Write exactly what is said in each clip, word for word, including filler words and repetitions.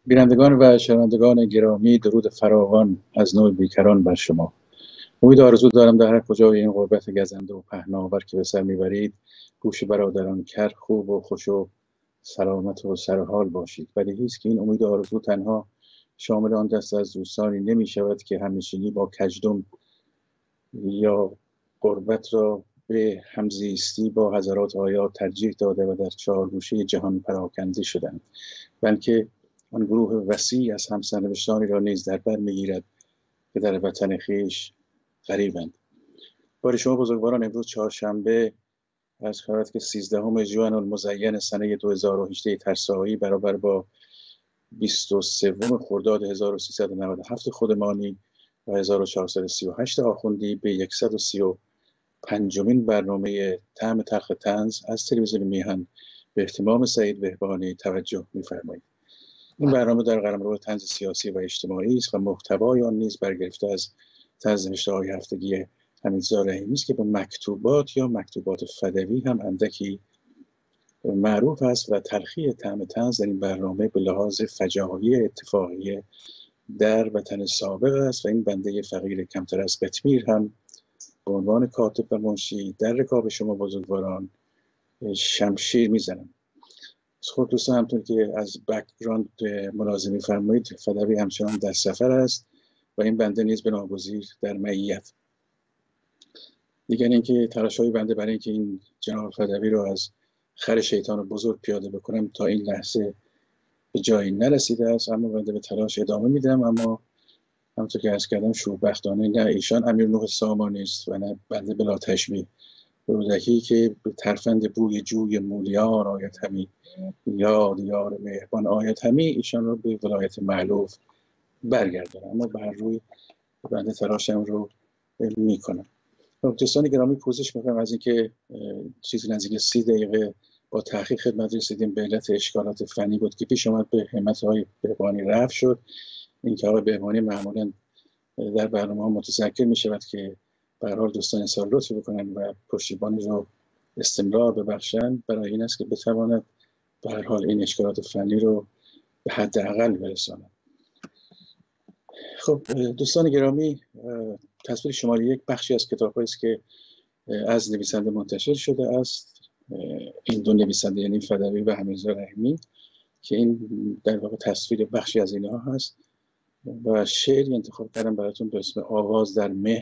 بینندگان و شنوندگان گرامی، درود فراوان از نوع بیکران بر شما. امید آرزو دارم در هر کجای این غربت گزنده و پهناور که به سر میبرید گوش برادران کر خوب و خوش و سلامت و سرحال باشید. ولی هیچ که این امید آرزو تنها شامل آن دست از دوستانی نمی شود که همنشینی با کژدم یا غربت را به همزیستی با حضرات آیات ترجیح داده و در چهارگوشه جهان پراکنده شدند، بلکه آن گروه وسیع از همسرنوشتانی را نیز در بر میگیرد که در وطن خویش غریبند. بار شما بزرگواران، امروز چهارشنبه از شود که سیزدهم ژوئن المزین سنه دو هزار و هجده ترسایی برابر با بیست و سوم خرداد هزار و سیصد و نود و هفت خودمانی و هزار و چهارصد و سی و هشت آخوندی به صد و سی و پنجمین برنامه طعم تلخ طنز از تلویزیون میهن به اهتمام سعید بهبانی توجه می‌فرمایید. این برنامه در قلمرو طنز سیاسی و اجتماعی است و محتوای آن نیز برگرفته از طنزنوشته‌های هفتگی حمیدرضا رحیمی است که به مکتوبات یا مکتوبات فدوی هم اندکی معروف است و تلخی طعم طنز در این برنامه به لحاظ فجایع اتفاقی در وطن سابق است و این بنده فقیر کمتر از قطمیر هم به عنوان کاتب و منشی در رکاب شما بزرگواران شمشیر میزنم. خود دوستان، همطور که از بک‌گراند ملاحظه می‌فرمایید، فدوی همچنان در سفر است و این بنده نیز به ناگزیر در معیت. دیگر اینکه تلاش‌های بنده برای اینکه این جناب فدوی رو از خر شیطان بزرگ پیاده بکنم تا این لحظه به جایی نرسیده است، اما بنده به تلاش ادامه میدم. اما همونطور که عرض کردم شوربختانه نه ایشان امیر نوح سامانی است و نه بنده بلا تشبیه رودکی که به ترفند بوی جوی مولیان آید همی، یاد یار مهربان آید همی، ایشان رو به ولایت معلوف برگردانم. اما بر روی بنده تلاشم رو میکنم. دوستان گرامی، پوزش میکنم از اینکه چیزی نزدیک سی دقیقه با تحقیق خدمت رسیدیم. به علت اشکالات فنی بود که پیش آمد، به همت های بهبانی رفع شد. این که آقای بهبانی معمولا در برنامه ها متذکر می شود که به هر حال دوستان انصار لطف بکنن و پشتیبانی رو استمرار ببخشن، برای این است که بتواند به هر حال این اشکالات فنی رو به حداقل برسانند. خب دوستان گرامی، تصویر شماره یک بخشی از کتاب‌هایی است که از نویسنده منتشر شده است. این دو نویسنده یعنی فدوی و حمیدرضا رحیمی که این در واقع تصویر بخشی از اینها هست و شعری انتخاب کردم براتون به اسم آواز در مه.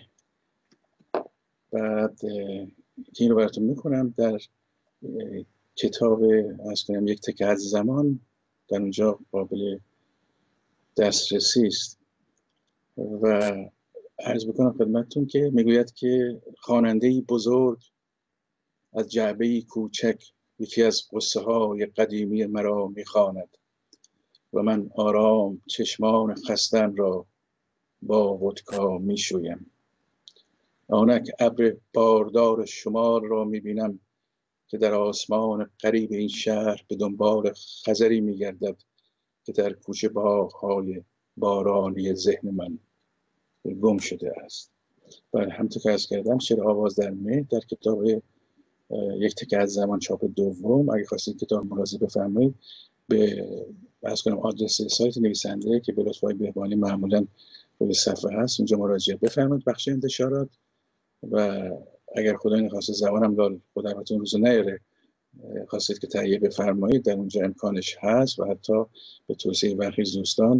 بعد این رو براتون میکنم در کتاب از کنم یک تکه از زمان، در اونجا قابل دسترسی است و عرض بکنم خدمتتون که میگوید که خواننده‌ای بزرگ از جعبه‌ای کوچک یکی از قصه های قدیمی مرا میخواند و من آرام چشمان خستم را با ودکا میشویم. آنک ابر باردار شمال را میبینم که در آسمان قریب این شهر به دنبال خزری میگردد که در کوچه باغ‌های بارانی ذهن من گم شده است. و همونطور که عرض کردم شعر آواز در مه در کتاب یک تکه از زمان چاپ دوم. اگه خواستید کتاب ملاحظه بفرمایید به از کنم آدرس سایت نویسنده که به لطف آقای بهبانی معمولا روی صفحه هست اونجا مراجعه بفرمایید، بخش انتشارات. و اگر خدای نخواسته زبانم لال خداوندتون روزو نیاره خواستید که تهیه بفرمایید، در اونجا امکانش هست و حتی به توصیه برخی از دوستان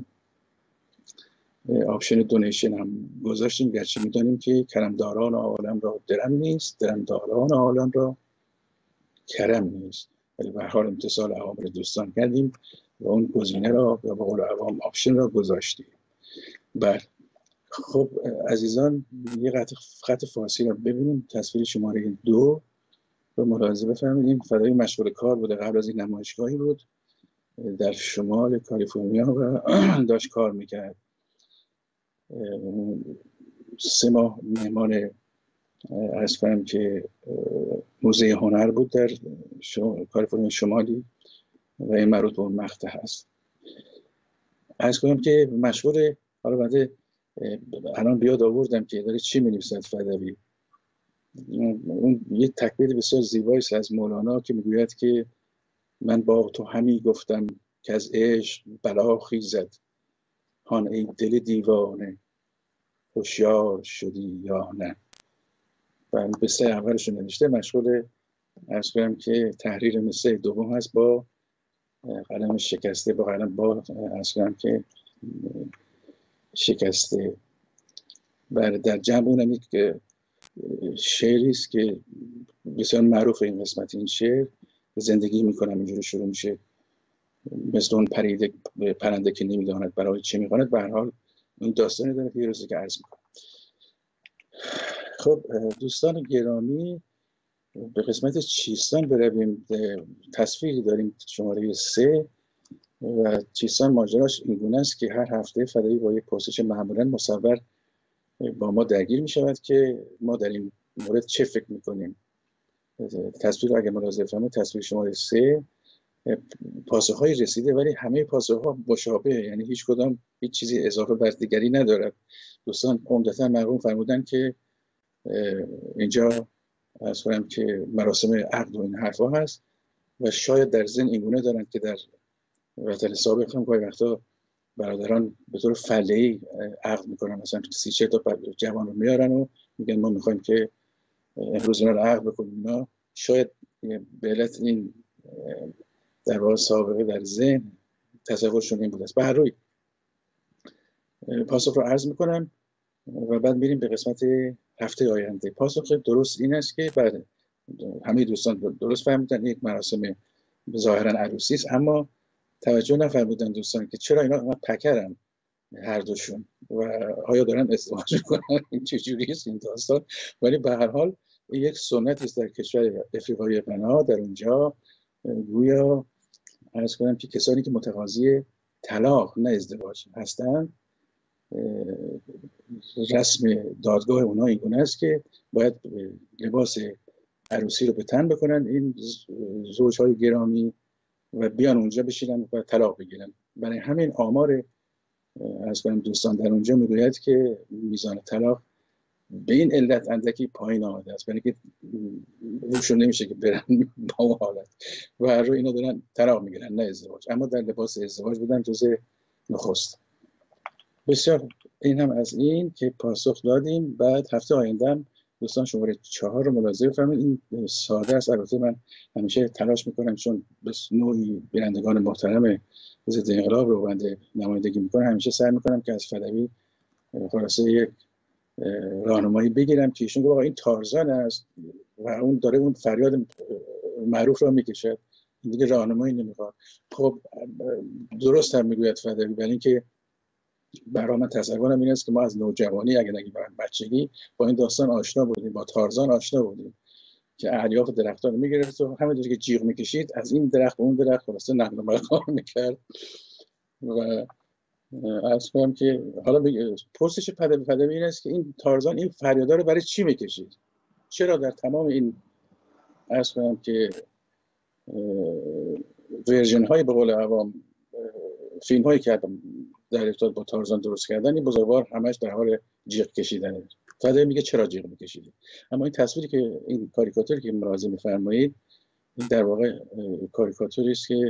آپشن دونیشن هم گذاشتیم، گرچه میدانیم که کرمداران عالم را درم نیست، درمداران عالم را کرم نیست، ولی به هر حال امتثال اوامر دوستان کردیم و اون گزینه را یا به قول عوام آپشن را گذاشتیم. بله خب عزیزان، یه خط خط فارسی رو ببینیم. تصویر شماره دو رو ملاحظه بفرمایید. فدایی مشغول کار بوده، قبل از این نمایشگاهی بود در شمال کالیفرنیا و داشت کار میکرد. سه ماه مهمان عرض کنم که موزه هنر بود در کالیفرنیا شمالی و این مربوط به اون مقطع هست. عرض کنم که مشغول، حالا بعد الان بیاد آوردم که داره چی می‌نویسد فدوی. اون یه تکبیر بسیار زیبایی است از مولانا که میگوید که من با تو همی گفتم که از عشق بلا خیزد، هان ای دل دیوانه هوشیار شدی یا نه. و قصه اولش رو نوشته، مشغول عرض کنم که تحریر قصه دوم هست با قلم شکسته، با قلم با عرض کنم که شکسته. و در جنب اونم یک شعری است که بسیار معروف این قسمت این شعر، زندگی میکنم اینجوری شروع میشه، مثل اون پریده پرنده که نمیداند برای چه میخواند. به هر حال این داستانی داره که یه روزی که عرض میکنم. خب دوستان گرامی، به قسمت چیستان برویم. تصویری داریم شماره سه و چیستان ماجراش اینگونه است که هر هفته فدایی با یک پرسش معمولا مصور با ما درگیر می شود که ما در این مورد چه فکر می کنیم. تصویر رو اگر ملاحظه فرمایید، تصویر شماره سه پاسخ‌های رسیده ولی همه پاسخ‌ها مشابه، یعنی هیچ کدام هیچ چیزی اضافه بر دیگری ندارد. دوستان عمدتاً مرحوم فرمودن که اینجا از کنم که مراسم عقد و این حرفا هست و شاید در ذهن اینگونه دارن که در وطن سابق هم گاهی وقتا برادران به طور فله‌ای عقد میکنن، مثلا سی چهل تا جوان رو میارن و میگن ما میخوایم که امروز اینا رو عقد بکنیم. اینا شاید به علت این در واقع سابقه در ذهن تصورشون این بوده است. به هر روی پاسخ رو عرض میکنم و بعد میریم به قسمت هفته آینده. پاسخ درست این است که بله، همه دوستان درست فهمیدن یک مراسم ظاهرا عروسی است، اما توجه نفرمودن دوستان که چرا اینا پکرن هر دوشون و آیا دارن ازدواج میکنن، این چجوری است این داستان. ولی به هر حال یک سنتی است در کشور افریقای غنا، در اونجا گویا عرض کنم که کسانی که متقاضی طلاق نه ازدواج هستن، رسم دادگاه اونها این گونه است که باید لباس عروسی رو به تن بکنن این زوجهای گرامی و بیان اونجا بشینن و طلاق بگیرن. برای همین آمار از کنم دوستان در اونجا میگوید که میزان طلاق به این علت اندکی پایین آمده است، برای اینکه روشون نمیشه که برن با اون حالت و هر رو اینا دارن طلاق میگیرن نه ازدواج، اما در لباس ازدواج بودن جزء نخست. بسیار این هم از این که پاسخ دادیم. بعد هفته آینده هم دوستان شماره چهار رو ملاحظه بفرمایید. این ساده است، البته من همیشه تلاش میکنم چون به نوعی بینندگان محترم ضد انقلاب رو بنده نمایندگی میکنم، همیشه سعی میکنم که از فدوی خلاصه یک راهنمایی بگیرم که ایشون گفت این تارزان است و اون داره اون فریاد معروف رو میکشد، این دیگه راهنمایی نمیخواد. خب درست هم میگوید فدوی، برای اینکه برای من تصورم این است که ما از نوجوانی اگه نگیم بچگی با این داستان آشنا بودیم، با تارزان آشنا بودیم که الیاف درختان رو میگرفت و همونجوری که جیغ میکشید از این درخت به اون درخت خلاصه نقل و مکان میکرد. و عرض کنم که حالا پرسش پدوی پدوی این است که این تارزان این فریادا رو برای چی میکشید؟ چرا در تمام این عرض کنم که ورژن های به قول عوام فیلم هایی که در ارتباط با تارزان درست کردن، این بزرگوار همش در حال جیغ کشیدنه. فدوی میگه چرا جیغ میکشیدید؟ اما این تصویری که این کاریکاتوری که ملاحظه میفرمایید این در واقع کاریکاتوری است که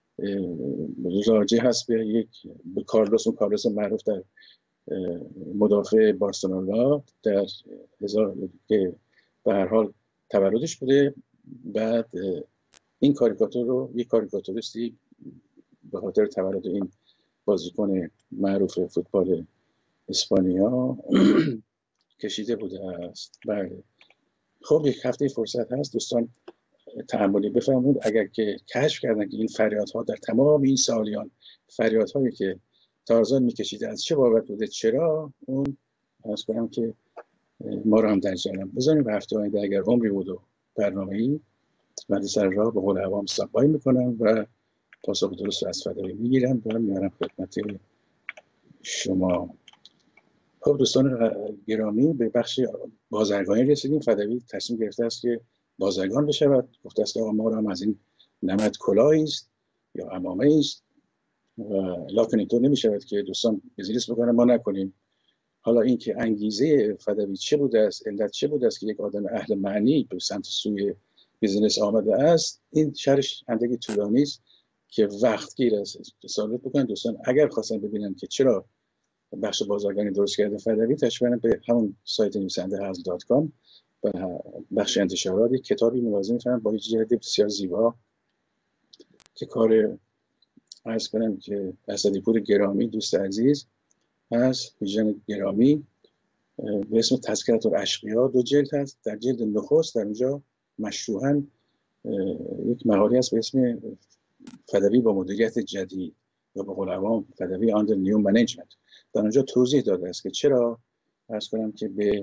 راجع هست به یک به کارلوس، اون کارلوس معروف در مدافع بارسلونا در هزار که به هر حال تولدش بوده. بعد این کاریکاتور رو یک کاریکاتوریستی به خاطر تولد این بازیکن معروف فوتبال اسپانیا کشیده بوده است. بله خب یک هفته فرصت هست دوستان تأملی بفرمایید. اگر که کشف کردن که این فریادها در تمام این سالیان فریادهایی که تارزان میکشیده از چه بابت بوده، چرا، اون از کنم که ما رو هم در جریان بذاریم. به هفته آینده اگر عمری بود و برنامه‌ای من سر راه به قول عوام سپای میکنم و پاسخ درست رو از فدوی میگیرم و میارم خدمت شما. خب دوستان گرامی به بخش بازرگانی رسیدیم. فدوی تصمیم گرفته است که بازرگان بشود. گفته است که آقا ما رو هم از این نمد کلاهی است یا عمامه است و لکن اینطور نمی شود که دوستان بزیریست بکنن ما نکنیم. حالا این که انگیزه فدوی چه بوده است، علت چه بوده است که یک آدم اهل معنی به سمت سوی بیزینس آمده است، این شرح اندکی طولانی است که وقتگیر است ثابت بکنن. دوستان اگر خواستن ببینن که چرا بخش بازرگانی درست کرده فدوی، تشریفاً به همون سایت نویسنده هزل دات کام و بخش انتشارات کتابی ملاحظه می‌کنن با یک جلد بسیار زیبا که کار عرض کنم که اسدی‌پور گرامی دوست عزیز از ویژن گرامی به اسم تذکرة الاشقیا دو جلد هست. در جلد نخست در اونجا مشروحاً یک مقاله هست به اسم فدوی با مدیریت جدید یا به قول عوام فدوی آندر نیو منیجمنت. در اونجا توضیح داده است که چرا عرض کنم که به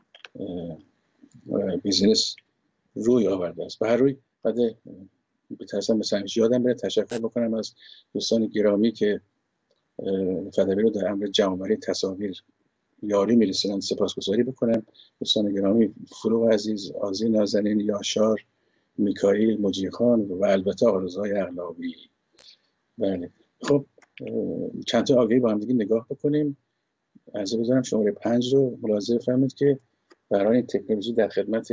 بیزینس روی آورده است. به هر روی بعد بترسم به سنجی یادم بره تشکر بکنم از دوستان گرامی که فدوی رو در امر جمع‌آوری تصاویر یاری میرسونن، سپاسگزاری بکنم. دوستان گرامی فروغ عزیز، آذین نازنین، یاشار، میکائیل، مجیخان و البته آرزوهای اغلابی. بله خب چند تا آگهی با هم دیگه نگاه بکنیم. عرض بزنم شماره پنج رو ملاحظه بفرمایید که برای تکنولوژی در خدمت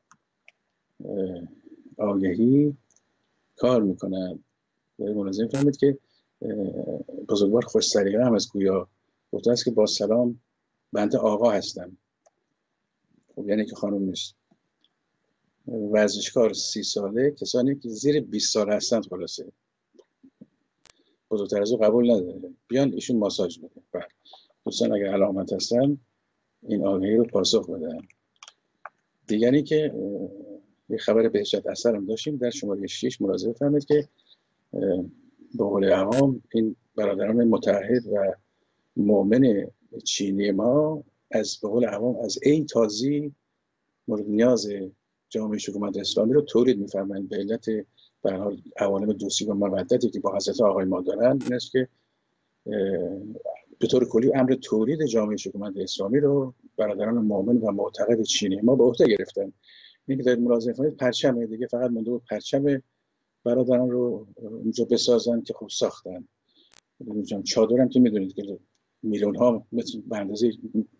آگهی کار میکنن. ملاحظه بفرمایید که بزرگوار خوش سلیقه هم از گویا گفته است که با سلام بنده آقا هستم. خب یعنی که خانم نیست. ورزشکار سی ساله، کسانی که زیر بیست سال هستند خلاصه بزرگتر از او قبول نداره، بیان ایشون ماساژ بده. بله دوستان اگر علامت هستن این آگهی رو پاسخ بدن. دیگری که یه خبر بهجت اثر هم داشتیم در شماره شش ملاحظه بفرمایید که به قول عوام این برادران متحد و مؤمن چینی ما از به قول عوام از ای تازی مورد نیاز جامعه حکومت اسلامی رو تولید می‌فرمایند به علت به هر حال عوالم دوستی و مودتی که با حضرت آقای ما دارن. این است که به طور کلی امر تولید جامعه حکومت اسلامی رو برادران مؤمن و معتقد چینی ما به عهده گرفتن. این که دارید ملاحظه می‌کنید پرچم دیگه فقط مونده بود پرچم برادران رو اونجا بسازن که خوب ساختن. می‌دونم چادرم که می‌دونید که میلیون ها مثل به اندازه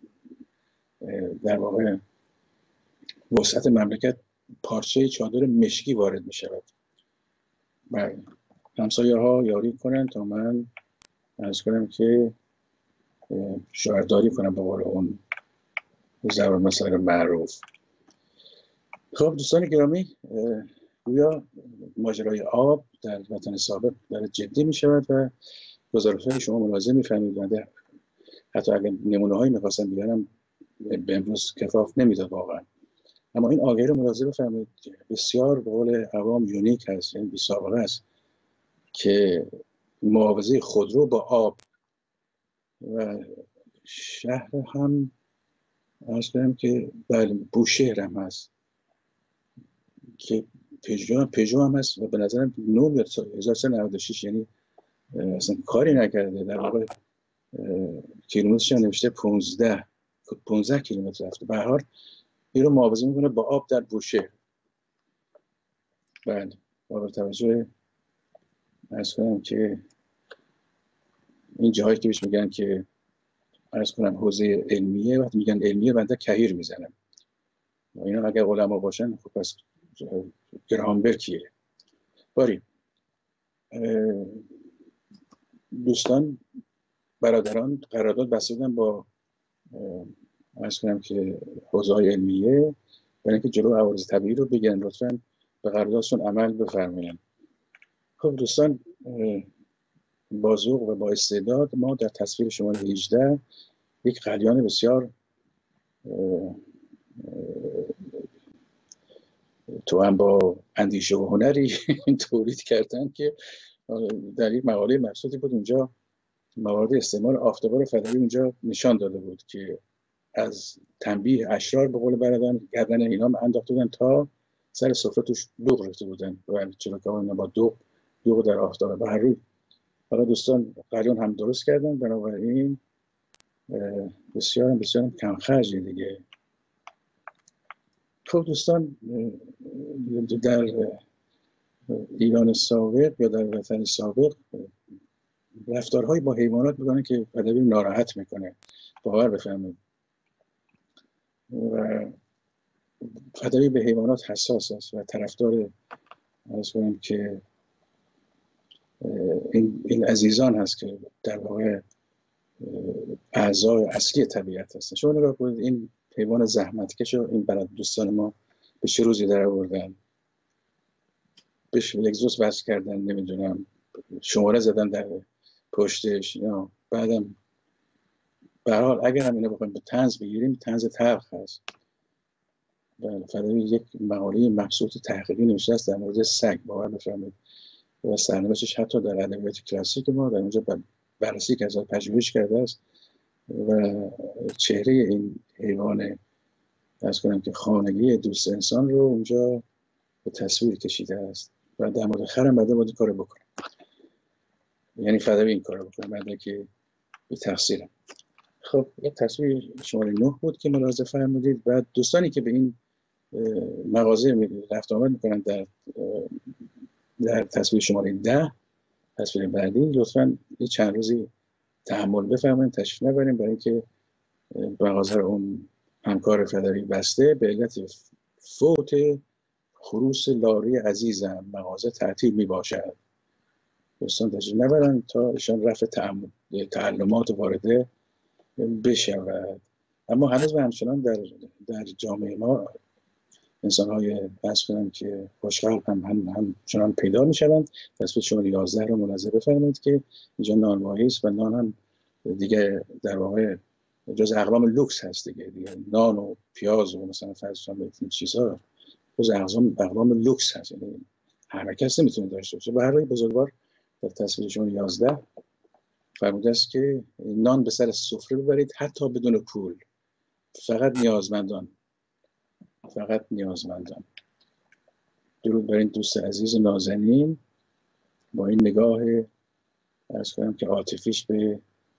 در واقع وسعت مملکت پارچه چادر مشکی وارد می شود. بله همسایه ها یاری کنن تا من عرض کنم که شاهرداری کنم به قول اون زبان مثلا معروف. خب دوستان گرامی گویا ماجرای آب در وطن سابق در جدی می شود و گزارش های شما ملاحظه می فرمایید. حتی اگر نمونه هایی میخواستم بیارم به امروز کفاف نمیداد واقعا. اما این آگهی رو ملاحظه بفرمایید بسیار به قول عوام یونیک هست، یعنی بی سابقه است که محافظه خودرو با آب و شهر هم عرض کنم که بله بوشهر هم هست که پژو هم پژو هم هست و به نظرم نو هزار و سیصد و نود و شش یعنی اصلا کاری نکرده. در واقع کیلومترش هم نوشته پانزده پانزده کیلومتر رفته. به هر حال این رو محافظه میکنه با آب در بوشهر. بله با توجه عرض کنم که این جاهایی که بهش میگن که عرض کنم حوزه علمیه، وقتی میگن علمیه بنده کهیر میزنم و اینا اگر علما باشن خب پس گرامبر کیه. باری دوستان برادران قرارداد بسته بودن با عرض کنم که حوزه های علمیه برای اینکه جلو عوارض طبیعی رو بگیرن لطفاً به قراردادشون عمل بفرمایید. خب دوستان با ذوق و با استعداد ما در تصویر شماره هجده یک قلیان بسیار تو هم با اندیشه و هنری تولید کردن که در یک مقاله مبسوطی بود اونجا موارد استعمال آفتابار فدوی اونجا نشان داده بود که از تنبیه اشرار به قول برادران گردن اینا انداخته بودن تا سر سفره توش دوغ ریخته بودن و چرا که اینا با دوغ دوغ در آفتاب به هر روی. حالا دوستان قلیان هم درست کردن، بنابراین بسیار بسیار کم خرجه دیگه. خب دوستان در ایران سابق یا در وطن سابق رفتارهایی با حیوانات میکنه که فدوی ناراحت میکنه، باور بفرمایید. و فدوی به حیوانات حساس است و طرفدار از کنم که این, این عزیزان هست که در واقع اعضای اصلی طبیعت هستن. شما نگاه کنید این حیوان زحمتکش و این برای دوستان ما به چه روزی در آوردن، بهش لگزوس وصل کردن، نمیدونم شماره زدن در پشتش، یا بعدم به هر حال اگر هم اینو بخوایم به طنز بگیریم، طنز تلخ هست. بله، فدایی یک مقاله مبسوط تحقیقی نوشته است در مورد سگ، باور بفرمایید، و سرنوشتش حتی در ادبیات کلاسیک ما در اونجا بررسی که از آن پژوهش کرده است و چهره این حیوان از کنم که خانگی دوست انسان رو اونجا به تصویر کشیده است و در مورد خرم بعد باید کار بکنم، یعنی فدایی این کار بکنم بعد که به تقصیرم. خب یک تصویر شماره نه بود که ملاحظه فرمودید. بعد دوستانی که به این مغازه رفت آمد میکنن در در تصویر شماره ده، تصویر بعدی، لطفاً یه چند روزی تحمل بفرمایید، تشریف نبریم، برای اینکه مغازه رو اون همکار فدایی بسته به علت فوت خروس لاری عزیزم مغازه تعطیل می باشد. دوستان تشریف نبرن تا ایشان رفع تعلمات وارده بشود. اما هنوز به همچنان در در جامعه ما انسان‌های بس کنم که خوشقلب هم هم همچنان پیدا می‌شوند. تصویر شماره یازده رو ملاحظه بفرمایید که اینجا نانوایی است و نان هم دیگه در واقع جز اقلام لوکس هست دیگه, دیگه نان و پیاز و مثلا فرض کنید این چیزا جز اقلام اقلام لوکس هست، یعنی هر کس نمیتونه داشته باشه. به هر حال بزرگوار در تصویر شماره یازده فرموده است که نان به سر سفره ببرید حتی بدون پول، فقط نیازمندان فقط نیازمندان. درود بر این دوست عزیز نازنین با این نگاه عرض کنم که عاطفیش به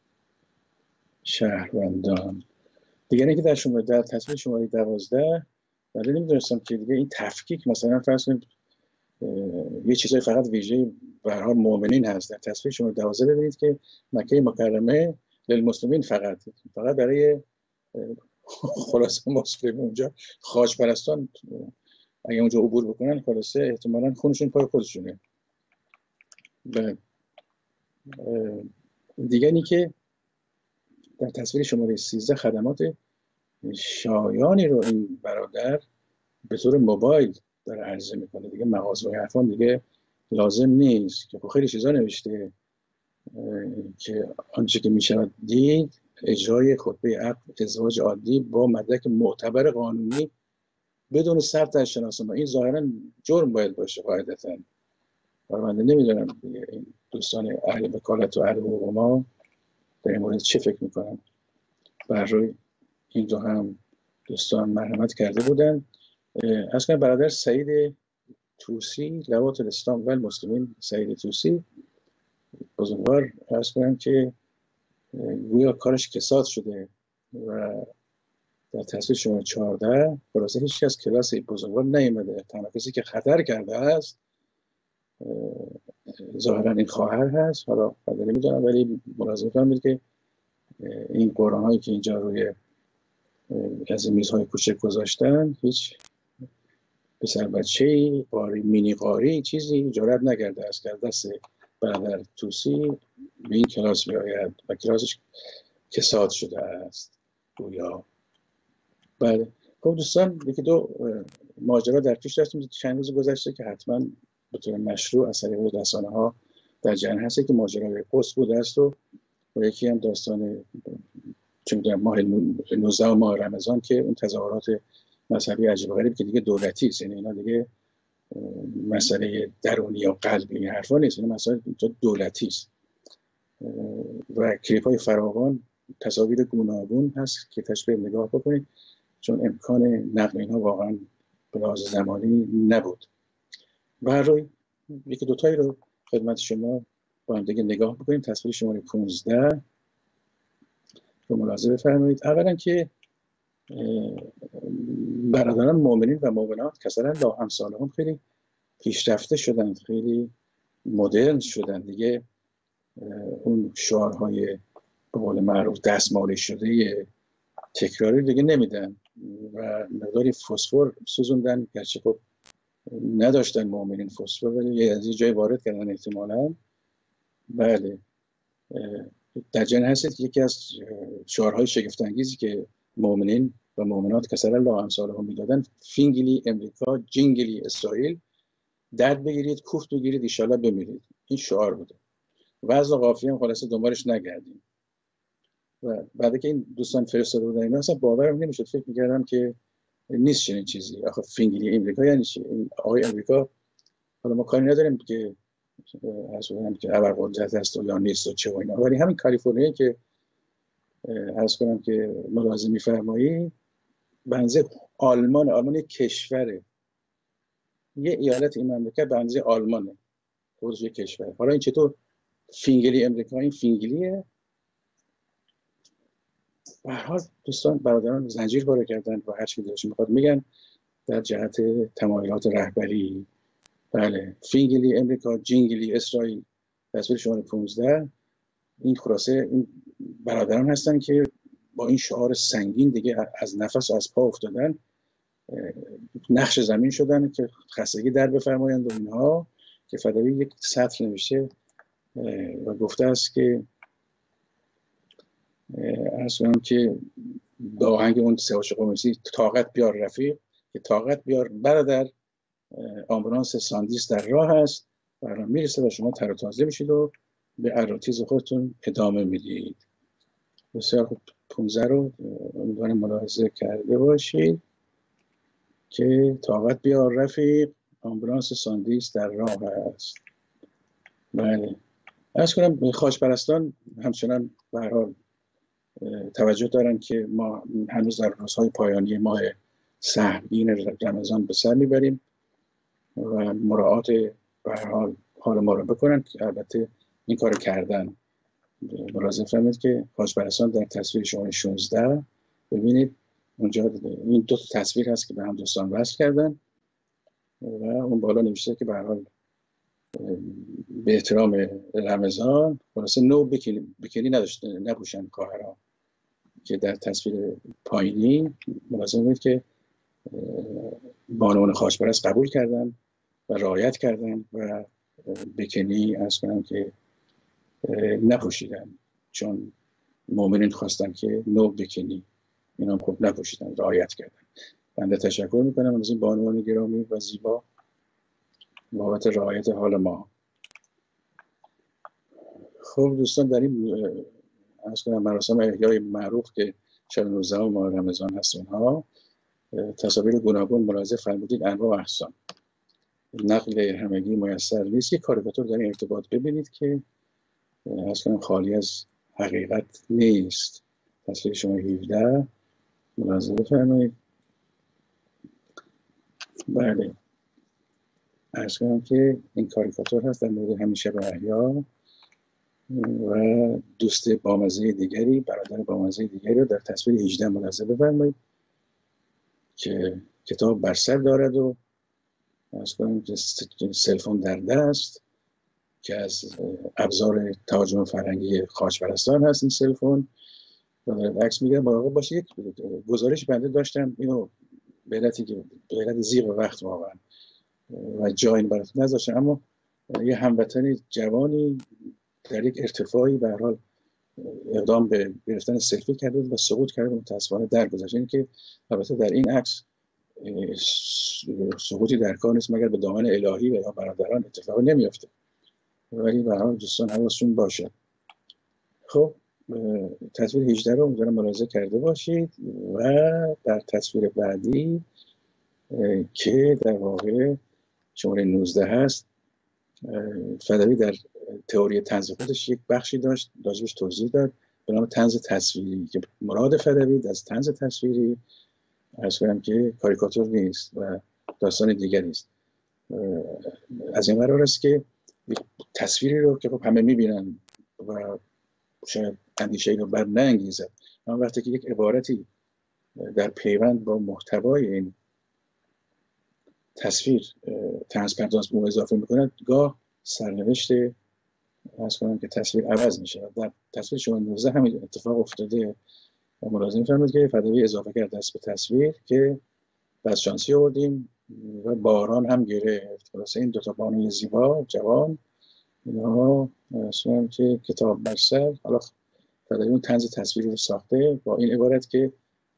شهروندان. دیگری که در شما در تصویر شماره دوازده، ولی نمیدونستم که دیگه این تفکیک مثلا فرض کنید یه چیزای فقط ویژه به هر حال مؤمنین هست. در تصویر شماره دوازده ببینید که مکه مکرمه للمسلمین فقط فقط برای خلاصه مسلمین، اونجا خاج پرستان اگه اونجا عبور بکنن خلاصه احتمالاً خونشون پای خودشونه. و دیگه اینی که در تصویر شماره سیزده خدمات شایانی رو این برادر به طور موبایل داره عرضه میکنه. دیگه مغازه و حرفان دیگه لازم نیست که خیلی چیزا نوشته که آنچه که میشود دید اجرای خطبه عقد ازدواج عادی با مدرک معتبر قانونی بدون ثبت از شناسنامه. این ظاهرا جرم باید باشه قاعدتا. من نمیدونم این دوستان اهل وکالت و اهل حقوق ما در این مورد چه فکر میکنن. بر روی این دو هم دوستان مرحمت کرده بودن. اصلا برادر سعید توسی لوات الاسلام و المسلمین، سعید توسی بزرگوار عرض کنم که گویا کارش کساد شده و در تصویر شماره چهارده خلاصه هیچ کس کلاس بزرگوار نیامده. تنها کسی که خطر کرده است ظاهرا این خواهر هست. حالا قدر نمیدونم ولی ملاحظه فرمایید که این قرآن هایی که اینجا روی از این میزهای کوچک گذاشتن هیچ پسر بچه‌ای قاری مینی قاری چیزی جرئت نکرده است که دست برادر توسی به این کلاس بیاید و کلاسش کساد شده است گویا. بله خب دوستان یکی دو ماجرا در پیش داشتیم چند روز گذشته که حتما به طور مشروع از طریق رسانه‌ها در جریان هست که ماجرای قدس بوده است و و یکی هم داستان چون در ماه نوزدهم ماه رمضان که اون تظاهرات مذهبی عجیب و غریب که دیگه دولتی است، یعنی اینا دیگه مسئله درونی یا قلبی این حرفا نیست، اینا مسئله دولتی است و کلیپ های فراوان تصاویر گوناگون هست که تشبیه نگاه بکنید چون امکان نقل اینها واقعا به لحاظ زمانی نبود. به هر روی یکی دوتایی رو خدمت شما با هم دیگه نگاه بکنیم. تصویر شماره پانزده رو ملاحظه بفرمایید. اولا که برادران مؤمنین و مؤمنات کسرا لا امثالهم خیلی پیشرفته شدند، خیلی مدرن شدند دیگه. اون شعارهای به قول معروف دستمالی شده تکراری دیگه نمیدن و مقداری فسفر سوزوندن، گرچه خب نداشتن مؤمنین فسفر ولی از یه جای وارد کردن احتمالاً بله. در جریان هستید که یکی از شعارهای شگفت‌انگیزی که مؤمنین و مؤمنات کسر الله امثالهم میدادن، فینگلی امریکا جینگلی اسرائیل، درد بگیرید کوفت بگیرید ایشالله بمیرید. این شعار بوده. وضع قافیه هم خلاصه دنبالش نگردیم. و بعد که این دوستان فرستاده بودن اینا اصلا باورم نمیشد، فکر می‌کردم که نیست چنین چیزی. آخه فینگلی امریکا یعنی چی؟ این آقای امریکا، حالا ما کاری نداریم که اصلا که ابرقدرت است یا نیست و چه و اینا، ولی همین کالیفرنیا که عرض کنم که ملاحظه می‌فرمایید، بنزه آلمان آلمان یک کشوره، یه ایالت این مملکت بنزه آلمانه، خودش یک کشور. حالا این چطور فینگلی امریکا؟ این فینگلیه. به هر حال دوستان برادران زنجیر پاره کردن و هر چی دلشون میخواد میگن در جهت تمایلات رهبری. بله، فینگلی امریکا جینگلی اسرائیل، تصویر شماره پانزده. این خلاصه این برادران هستن که با این شعار سنگین دیگه از نفس و از پا افتادن، نقش زمین شدن که خستگی در بفرمایند و اینها. که فدوی یک سطر نوشته و گفته است که اصلا که با آهنگ اون سیاوش قمیصی، طاقت بیار رفیق، که طاقت بیار برادر، آمبولانس ساندیس در راه است و الان میرسه و شما تر و تازه میشید و به اراتیز خودتون ادامه میدید. بسیار خوب. پونزده رو امیدوارم ملاحظه کرده باشید که طاقت بیار رفیق، آمبولانس ساندیس در راه است. بله. عرض کنم خواهش پرستان همچنان به هر حال توجه دارن که ما هنوز در روزهای پایانی ماه سهمگین رمضان به سر میبریم و مراعات به هر حال حال ما رو بکنن که البته این کار کردن. ملاحظه فرمایید که خواهش پرستان در تصویر شماره شانزده ببینید اونجا این دو تا تصویر هست که به هم دوستان وصل کردن و اون بالا نوشته که به هر حال به احترام رمضان خلاصه نو بکینی, بکینی نداشته نپوشن خواهرها، که در تصویر پایینی ملاحظه کنید که بانوان خواهشپرست قبول کردن و رعایت کردن و بکینی از کنم که نپوشیدن، چون مؤمنین خواستن که نو بکینی، اینا هم خب نپوشیدن، رعایت کردن. بنده تشکر میکنم از این بانوان گرامی و زیبا بابت رعایت حال ما. خب دوستان، در این از کنم مراسم احیای معروف که شب نوزدهم ماه رمضان هست، اونها تصاویر گوناگون ملاحظه فرمودید، انواع و اقسام، نقل همگی میسر نیست. یک کاریکاتور در این ارتباط ببینید که از کنم خالی از حقیقت نیست. تصویر شما هفده ملاحظه بفرمایید. بله، عرض کنم که این کاریکاتور هست در مورد همین شب احیا و دوست بامزه دیگری، برادر بامزه دیگری رو در تصویر هجده ملاحظه بفرمایید که کتاب بر سر دارد و عرض کنم که سلفون در دست که از ابزار تهاجم فرهنگی خواهشپرستان هست. این سلفون و دارد عکس میگیره. مراقب باشه. یک گزارش بنده داشتم، اینو به علتی که به علت زیغ وقت واقعا و جایی براتون نذاشتم، اما یه هموطن جوانی در یک ارتفاعی به هر حال اقدام به گرفتن سلفی کرده و سقوط کرده، متأسفانه درگذشت. این که البته در این عکس سقوطی در کار نیست مگر به دامن الهی و یا برادران اتفاق نمیافته، ولی به هر حال دوستان حواسشون باشه. خب تصویر هجده رو امیدوارم ملاحظه کرده باشید و در تصویر بعدی که در واقع شماره نوزده هست، فدوی در تئوری طنز خودش یک بخشی داشت، راجبش توضیح داد به نام طنز تصویری که مراد فدوی از طنز تصویری عرض کنم که کاریکاتور نیست و داستان دیگری است. از این قرار است که تصویری رو که خب همه میبینن و شاید اندیشه‌ای رو بر نانگیزد، اما وقتی که یک عبارتی در پیوند با محتوای این تصویر طنز پرداز به اضافه میکنه، گاه سرنوشت عرض کنم که تصویر عوض میشه. در تصویر شما نوزده همین اتفاق افتاده و ملاحظه می‌فرمایید که فدوی اضافه کرده است به تصویر که بس شانسی آوردیم و باران هم گرفت. خلاصه این دو تا بانوی زیبا جوان اینها اصلا که کتاب برسر حالا فدای اون طنز تصویری رو ساخته با این عبارت که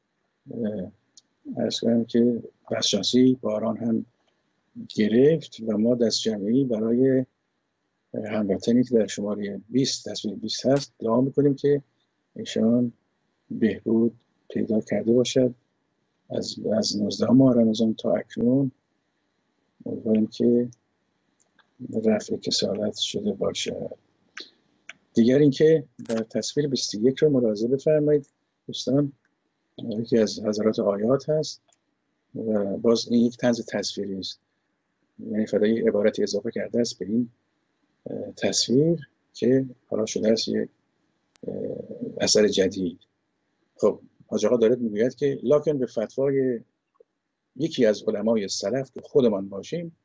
عرض کنم که بسشانسی باران هم گرفت و ما دست جمعی برای هموطنی که در شماره بیست تصویر بیست هست دعا میکنیم که ایشان بهبود پیدا کرده باشد از از نوزده ماه رمضان تا اکنون. امیدواریم که رفع کسالت شده باشد. دیگر اینکه در تصویر بیست و یک رو ملاحظه بفرمایید دوستان، یکی از حضرات آیات هست و باز این یک طنز تصویری است، یعنی فدای عبارتی اضافه کرده است به این تصویر که حالا شده است یک اثر جدید. خب حاج آقا دارد میگوید که لکن به فتوای یکی از علمای سلف که خودمان باشیم،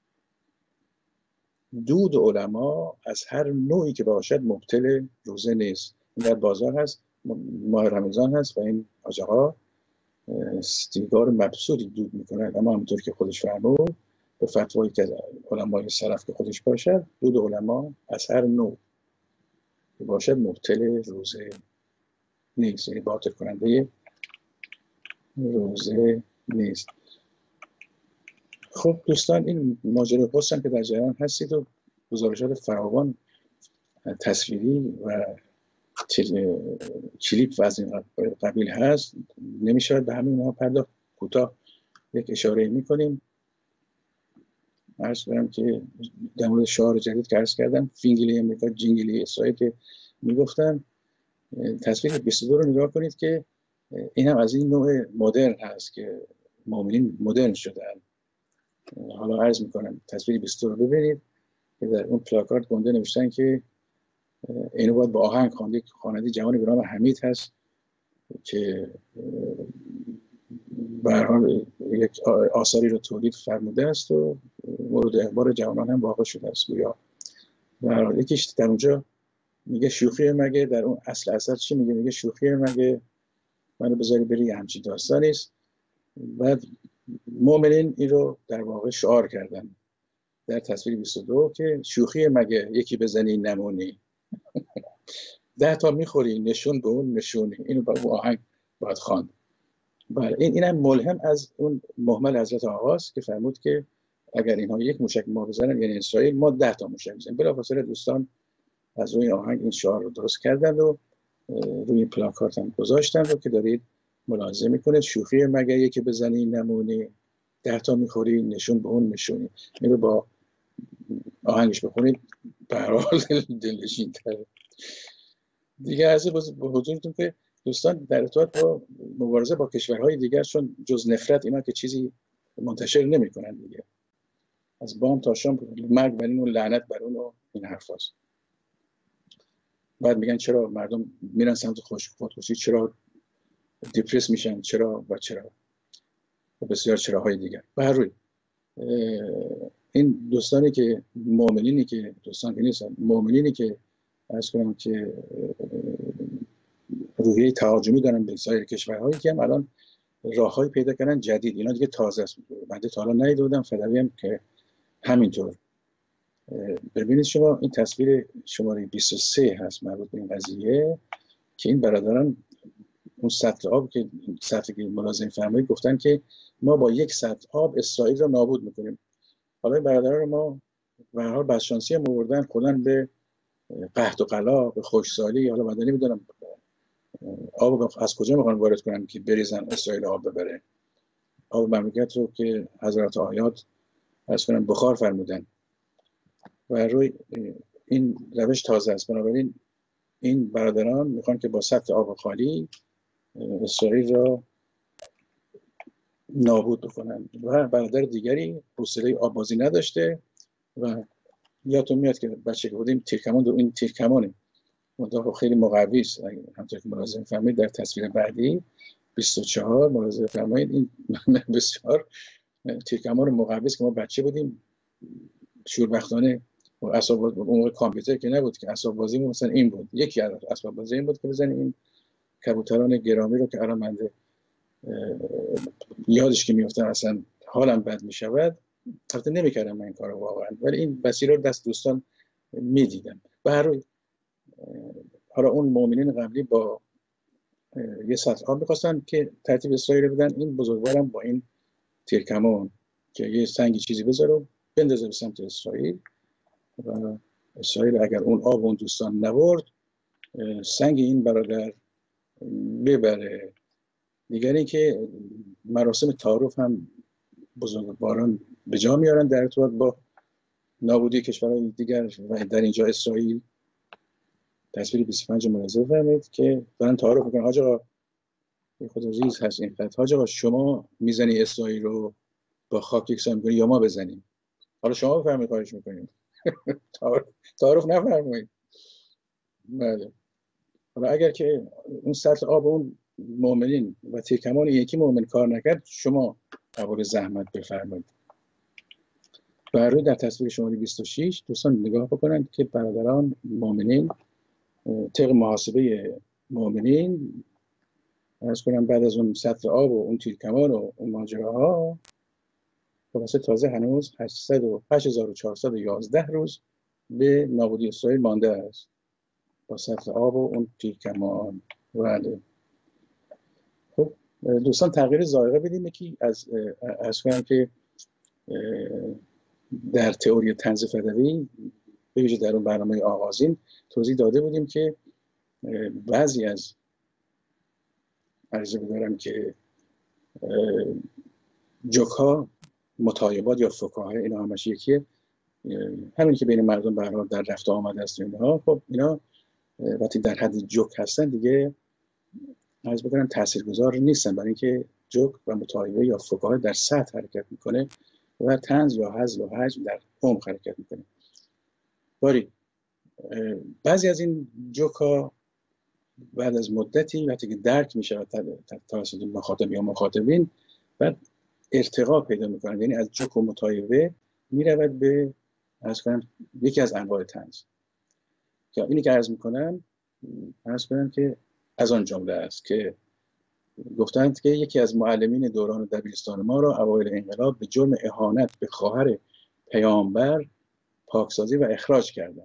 دود علما از هر نوعی که باشد مبطل روزه نیست. این در بازار هست، ماه رمضان هست و این حاج آقا سیگار مبسوطی دود میکنه، اما همونطور که خودش فرمود به فتوایی که از علمای سلف که خودش باشد، دود علما از هر نوع که باشد مبطل روزه نیست، یعنی باطل کننده روزه نیست. خب دوستان این ماجرای پستم که در جریان هستید و گزارشات فراوان تصویری و کلیپ و از این قبیل هست، نمیشه به همین ها پرداخت. کوتاه یک اشاره میکنیم. عرض کنم که در مورد شعار جدید که عرض کردم، فینگلی امریکا جینگلی اسرائیل که میگفتن، تصویر بیست و دو رو نگاه کنید که این هم از این نوع مدرن هست که مؤمنین مدرن شدن. حالا عرض میکنم تصویر بیست و دو رو ببینید که در اون پلاکارد گنده نوشتن که اینو باید با آهنگ خواند. یک خواننده جوانی به نام حمید هست که به هر حال یک آثاری رو تولید فرموده است و مورد اخبار جوانان هم واقع شده است. گویا به هر حال یکیش در اونجا میگه شوخی مگه، در اون اصل اثر چی میگه؟ میگه شوخی مگه منو بذاری بری، همچین داستانی است. بعد مؤمنین این رو در واقع شعار کردن در تصویر بیست و دو که شوخی مگه یکی بزنی نمونی، ده تا میخوری نشون به اون نشونی. اینو با آهنگ باید خواند. بله این اینم ملهم از اون مهمل حضرت آقاست که فرمود که اگر اینها یک موشک ما بزنن یعنی اسرائیل، ما ده تا موشک بزنیم. بلافاصله دوستان از روی آهنگ این شعار رو درست کردند و روی پلاکارت هم گذاشتند و که دارید ملاحظه میکنید شوخی مگه یکی بزنی نمونی، ده تا میخوری نشون به اون نشونی. این رو با آهنگش بخونید به هر حال دلنشین تره. دیگه از به حضورتون که دوستان در ارتباط با مبارزه با کشورهای دیگر، چون جز نفرت اینا که چیزی منتشر نمی‌کنن دیگه، از بام تا شام مرگ بر این و لعنت بر اون و این حرفاست. بعد میگن چرا مردم میرن سمت خودکشی، چرا دیپرس میشن، چرا و چرا و بسیار چراهای دیگر. به هر روی این دوستانی که مؤمنینی که دوستان که نیستن، مؤمنینی که عرض کنم که روحیه تهاجمی دارن به سایر کشورهایی که هم الان راههای پیدا کردن جدید، اینا دیگه تازه است. بنده تا حالا ندیده بودم، فدوی هم که همینطور. ببینید شما این تصویر شماره بیست و سه هست مربوط به این قضیه که این برادران اون سطل آب که سطلی که ملازم فرمایید گفتن که ما با یک سطل آب اسرائیل را نابود میکنیم. حالا این برادران رو ما به هر حال بدشانسی هم آوردن خودن به قحط و قلا، به خشکسالی. حالا من نمیدونم آب از کجا میخوان وارد کنن که بریزن اسرائیل آب ببره. آب مملکت رو که حضرت آیات از کنن بخار فرمودن و روی این روش تازه است. بنابراین این برادران میخوان که با سطح آب خالی اسرائیل را نابود بکنن. و برادر دیگری حوصله آببازی نداشته و یادتون میاد که بچه که بودیم تیرکمان دو این تیرکمانه منطقه خیلی مقوی است. همونطور که ملاحظه فرمایید در تصویر بعدی بیست و چهار ملاحظه فرمایید این بسیار تیرکمان مقوی است که ما بچه بودیم شوربختانه و اسباب بازی اون کامپیوتر که نبود که اسباب بازی مثلا این بود، یکی از اسباب بازی این بود که بزنیم این کبوتران گرامی رو که الان من یادش که میافتم اصلا حالم بد میشود. البته نمیکردم من این کارو واقعا، ولی این بسیار دست دوستان میدیدن. به هر روی حالا اون مؤمنین قبلی با یه سطل آب میخواستن که ترتیب اسرائیل بدن، این بزرگوارم با این تیرکمان که یه سنگی چیزی بذاره و بندازه به سمت اسرائیل و اسرائیل اگر اون آب اون دوستان نبرد سنگ این برادر ببره. دیگر این که مراسم تعارف هم بزرگواران به جا میارن در ارتباط با نابودی کشورهای دیگر و در اینجا اسرائیل. تصویر بیست و پنج ملاحظه بفرمایید که دارن تعارف میکنن. حاج آقا خود ریز هست این خط، حاج آقا شما میزنی اسرائیل رو با خاک یکسان میکنی یا ما بزنیم؟ حالا شما بفرمایید، خواهش میکنیم. تعارف نفرمایید. بله. حالا اگر که اون سطح آب اون مؤمنین و تیرکمان یکی مؤمن کار نکرد، شما قبول زحمت بفرمایید. برای در تصویر شماره بیست و شش دوستان نگاه بکنند که برادران مؤمنین طبق محاسبه مؤمنین از کنم بعد از اون سطح آب و اون تیرکمان و اون ماجراها خلاصه تازه هنوز هشت هزار و چهارصد و یازده روز به نابودی اسرائیل مانده است با سطح آب و اون تیرکمان. بله. خب دوستان تغییر ذائقه بدیم. یکی از از کنم که در تئوری طنز فدوی به ویژه در اون برنامه آغازین توضیح داده بودیم که بعضی از عرضه بدارم که جوک‌ها متایبات یا فکاهه اینا همش یکیه، همین که بین مردم به هر حال در رفت و آمد است اینها. خب اینا وقتی در حد جوک هستن دیگه عرض بکنم تاثیرگذار نیستن، برای اینکه جوک و متایبه یا فکاهه در سطح حرکت میکنه و طنز یا هزل و هجو در عمق حرکت میکنه. باری بعضی از این جوک‌ها بعد از مدتی وقتی که درک میشه توسط مخاطب یا مخاطبین بعد ارتقا پیدا میکنن، یعنی از جوک و متایبه میرود به عرض کنم یکی از انواع طنز. که اینی که عرض میکنم عرض کنم که از آن جمله است که گفتند که یکی از معلمین دوران دبیرستان ما را اوایل انقلاب به جرم اهانت به خواهر پیامبر پاکسازی و اخراج کردند.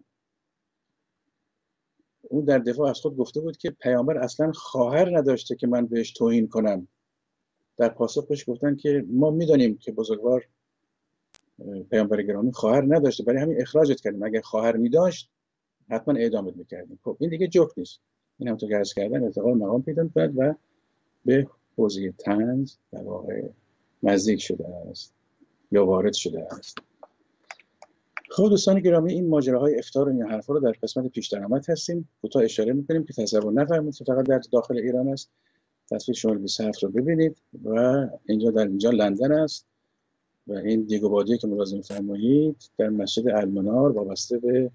اون در دفاع از خود گفته بود که پیامبر اصلا خواهر نداشته که من بهش توهین کنم. در پاسخ بهش گفتن که ما میدانیم که بزرگوار پیامبر گرامی خواهر نداشته، برای همین اخراجت کردیم، اگر خواهر میداشت حتما اعدامت میکردیم. خب این دیگه جوک نیست، این هم تو گرز کردن ارتقا مقام پیدا می‌کند و به حوزه طنز در واقع نزدیک شده است یا وارد شده است. خب دوستان گرامی این ماجراهای افطار و این حرفا رو در قسمت پیش درآمد هستیم کوتاه اشاره می‌کنیم که تصور نفرمایید که فقط در داخل ایران است. تصویر شماره بیست و هفت رو ببینید و اینجا در اینجا لندن است و این دیگوبادی که ملاحظه می‌فرمایید در مسجد المنار وابسته به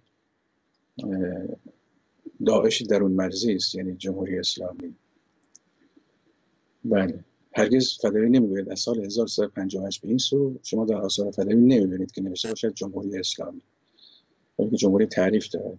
داعش درون مرزی است، یعنی جمهوری اسلامی. بله، هرگز فدایی نمیگوید از سال هزار و سیصد و پنجاه و هشت به این سو شما در آثار فدایی نمیبینید که نوشته باشد جمهوری اسلامی، بلکه جمهوری تعریف دارد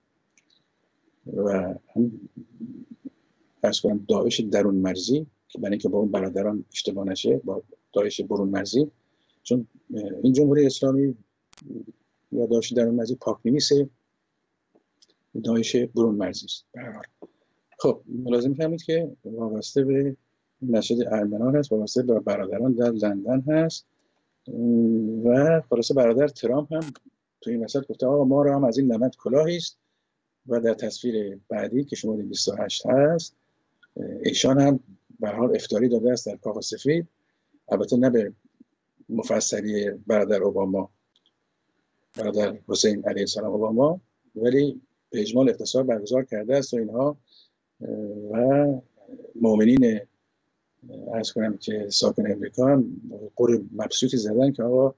و هم فرض کنم داعش درون مرزی که برای اینکه با اون برادران اشتباه نشه با داعش برون مرزی، چون این جمهوری اسلامی یا داعش درون مرزی پاک‌نویس داعش برون مرزی است. خب ملاحظه می‌فرمایید که وابسته به مسجد المنار هست، وابسته به برادران در لندن هست و خلاصه برادر ترامپ هم تو این وسط گفته آقا ما را هم از این نمد کلاهی است و در تصویر بعدی که شماره بیست و هشت هست ایشان هم به هر حال افطاری داده است در کاخ سفید، البته نه به مفصلی برادر اوباما برادر حسین علیه السلام اوباما، ولی به اجمال اختصار برگزار کرده است و اینها و مؤمنین عرض کنم که ساکن امریکا هم قور مبسوطی زدن که آقا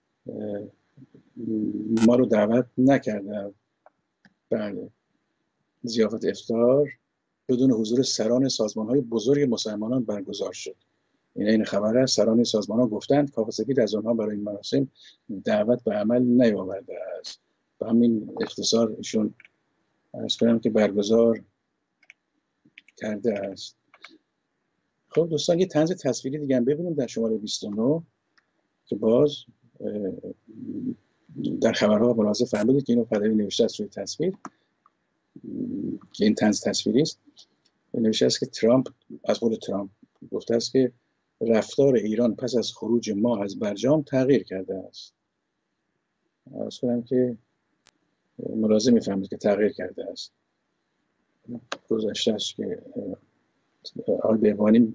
ما رو دعوت نکردن. بله، ضیافت افطار بدون حضور سران سازمان‌های بزرگ مسلمانان برگزار شد. این این خبر است، سران سازمان‌ها گفتند کاخ سفید از آنها برای این مراسم دعوت به عمل نیاورده است. و همین اختصار ایشون عرض کنم که برگزار کرده است. خب دوستان یه طنز تصویری دیگه هم ببینیم در شماره بیست و نه که باز در خبرها ملاحظه فرمودید که اینو فدایی نوشته است روی تصویر که این طنز تصویری است. نوشته است که ترامپ، از قول ترامپ گفته است که رفتار ایران پس از خروج ما از برجام تغییر کرده است. عرض کنم که ملاحظه می‌فرمایید که تغییر کرده است. گذشته است که آقای بهبانی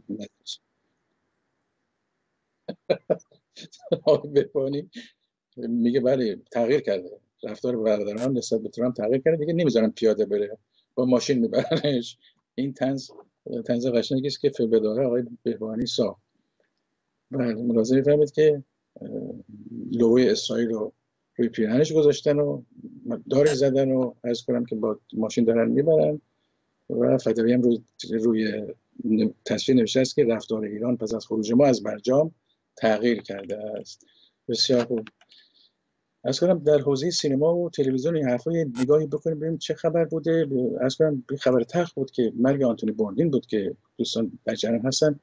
آقای بهبانی میگه بله تغییر کرده، رفتار برادران نسبت به ترامپ تغییر کرده، دیگه نمیذارن پیاده بره، با ماشین میبرنش. این طنز طنز قشنگی است که فی‌البداهه آقای بهبانی ساخت. بله ملاحظه می‌فرمایید که لوگوی اسرائیل رو روی پیراهنش گذاشتن و دارش زدن و عرض کنم که با ماشین دارن میبرن و فدایی هم روی روی تصویر نوشته است که رفتار ایران پس از خروج ما از برجام تغییر کرده است. بسیار خوب. عرض کنم در حوزه سینما و تلویزیون این حرفا نگاهی بکنیم ببینیم چه خبر بوده. عرض کنم خبر تلخ بود که مرگ آنتونی بوردین بود که دوستان در جریان هستن.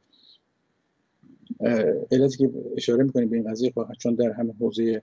علتی که اشاره می‌کنیم به این قضیه چون در همه حوزه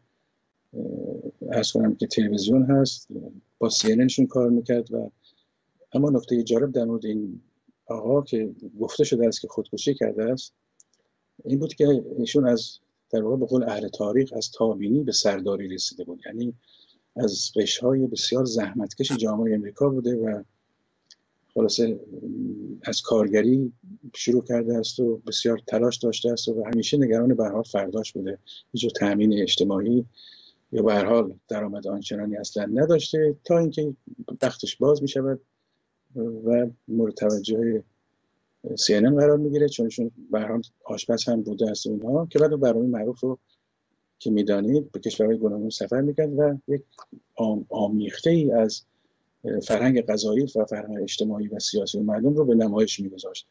عرض کنم که تلویزیون هست، با سی ان انشون کار میکرد و اما نکته جالب در مورد این آقا که گفته شده است که خودکشی کرده است این بود که ایشون از در واقع به قول اهل تاریخ از تابینی به سرداری رسیده بود، یعنی از قشرهای بسیار زحمتکش جامعه امریکا بوده و خلاصه از کارگری شروع کرده است و بسیار تلاش داشته است و همیشه نگران به هر حال فرداش بوده، هیچ تامین اجتماعی یا به هر حال درآمد آنچنانی اصلا نداشته تا اینکه بختش باز می شود و مورد توجه سی ان ان قرار میگیره، چون ایشون به هر حال آشپز هم بوده است و اینها، که بعد برنامه معروف رو که میدانید به کشورهای گوناگون سفر میکرد و یک آمیخته ای از فرهنگ غذایی و فرهنگ اجتماعی و سیاسی و مردم رو به نمایش میگذاشت.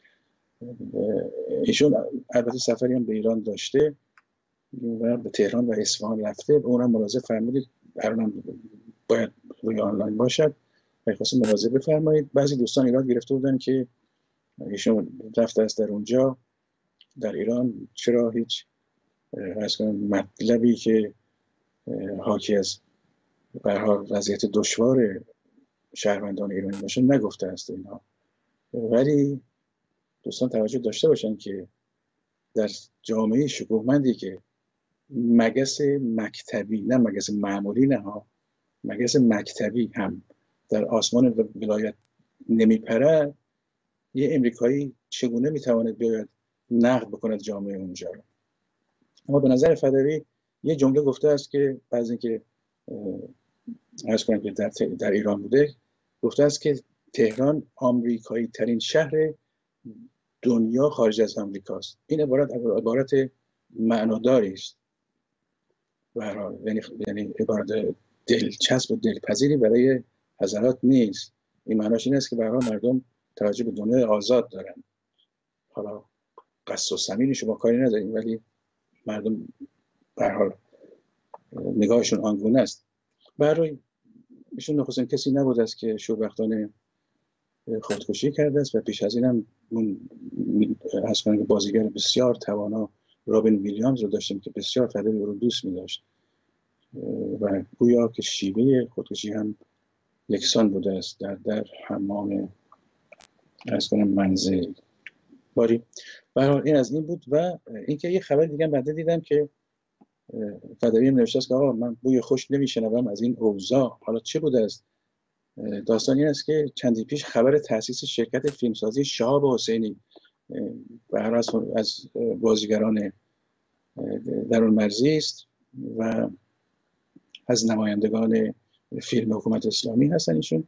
ایشون البته سفری هم به ایران داشته و به تهران و اصفهان رفته، اونم ملاحظه فرمودید الان باید روی آنلاین باشد و خواستم ملاحظه بفرمایید. بعضی دوستان ایراد گرفته بودن که ایشون رفته است در اونجا در ایران چرا هیچ از مطلبی که حاکی از به هر حال وضعیت دشوار شهروندان ایرانی باشه نگفته است اینها. ولی دوستان توجه داشته باشن که در جامعه شکوهمندی که مگس مکتبی، نه مگس معمولی، نه ها مگس مکتبی هم در آسمان ولایت نمیپرد، یه امریکایی چگونه میتواند بیاید نقد بکند جامعه اونجا رو؟ اما به نظر فدایی یه جمله گفته است که بعضی اینکه عرض کنم که در, در ایران بوده، گفته است که تهران آمریکایی ترین شهر دنیا خارج از آمریکاست. این عبارت عبارت معناداری است به هر حال، یعنی یعنی عبارت دلچسب و دلپذیری برای حضرات نیست. این معناش این است که به هر حال مردم توجه به دنیای آزاد دارن. حالا قصد و صمیم شما کاری نداریم ولی مردم به هر حال نگاهشون آنگونه است. برای ایشون نخستین کسی نبود است که شوربختانه خودکشی کرده است و پیش از اینم اون از کنم بازیگر بسیار توانا رابین ویلیامز رو داشتیم که بسیار فدایی او رو دوست می داشت و گویا که شیوه خودکشی هم یکسان بوده است در در حمام از کنم منزل. باری برای این از این بود. و اینکه یه خبر دیگه بعد دیدم که فدایی نوشته است که آقا من بوی خوش نمیشنوم از این اوضاع. حالا چه بوده است؟ داستان این است که چندی پیش خبر تأسیس شرکت فیلمسازی شهاب حسینی برای از بازیگران درون مرزی است و از نمایندگان فیلم حکومت اسلامی هستن. ایشون